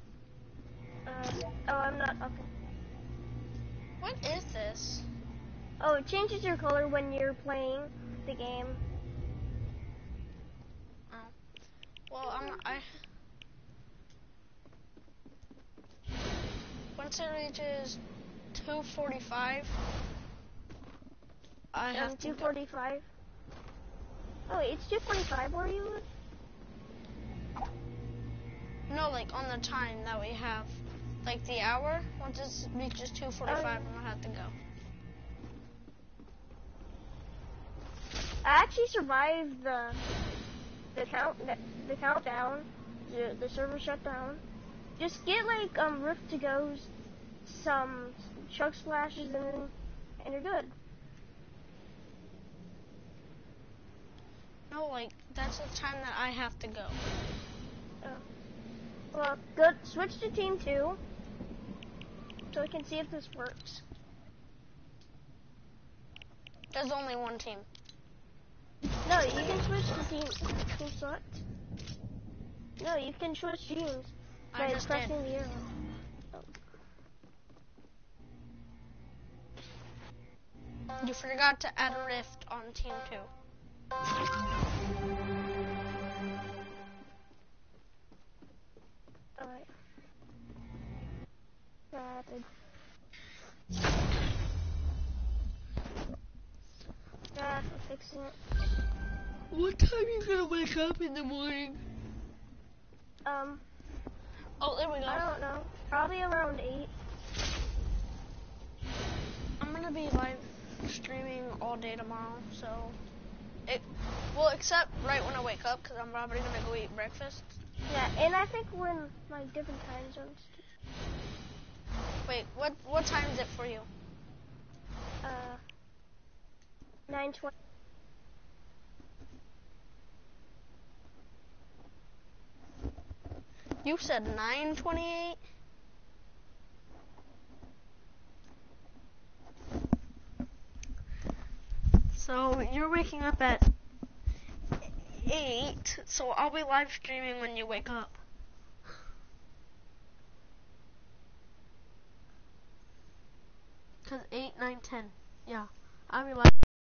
Oh, I'm not. Okay. What is this? Oh, it changes your color when you're playing the game. Oh. Well, once it reaches 2:45, I have to 2:45. Oh, wait, it's 2:45 where you live? No, like on the time that we have, like the hour. Once it reaches 2:45, I'm gonna have to go. I actually survived the countdown, the server shutdown. Just get like Rift to Go's, some Chug Splashes, and you're good. No, like that's the time that I have to go. Oh. Well, go switch to team 2 so we can see if this works. There's only one team. No, you can switch to team select. No, you can switch teams I by just pressing did. the arrow. You forgot to add a rift on team 2. Alright. I'm fixing it. What time are you gonna wake up in the morning? Oh, there we go. I don't know. Probably around 8. I'm gonna be live streaming all day tomorrow, so well, except right when I wake up, because I'm probably gonna go eat breakfast. Yeah, and I think we're in like different time zones. Wait, what time is it for you? 9:20. You said 9:28? So you're waking up at 8, so I'll be live streaming when you wake up. Cause 8, 9, 10. Yeah, I'll be live.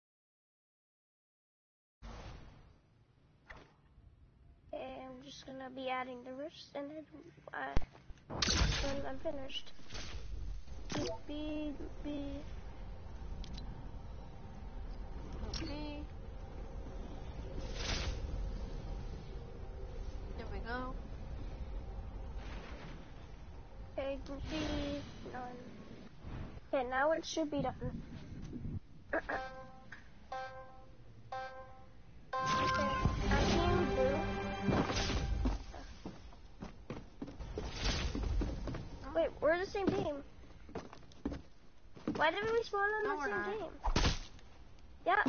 Okay, I'm just gonna be adding the rifts and then when I'm finished. B. Okay. There we go. Okay, B. None. Okay, now it should be done. Okay, I'm team blue. Wait, we're the same team. Why didn't we spawn on No, the we're same not. team? Yeah.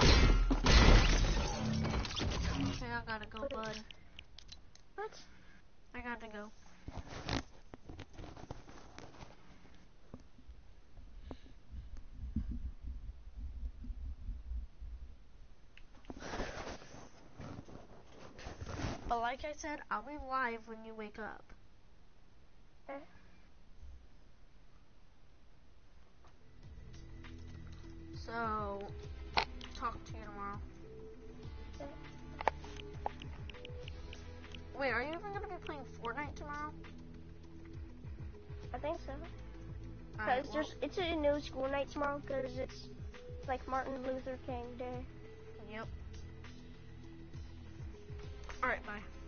Okay, I gotta go, bud. What? I gotta go. But like I said, I'll be live when you wake up. Okay. So, talk to you tomorrow. Okay. Wait, are you even gonna be playing Fortnite tomorrow? I think so. Alright, Because it's a no school night tomorrow because it's like Martin Luther King Day. Yep. Alright, bye.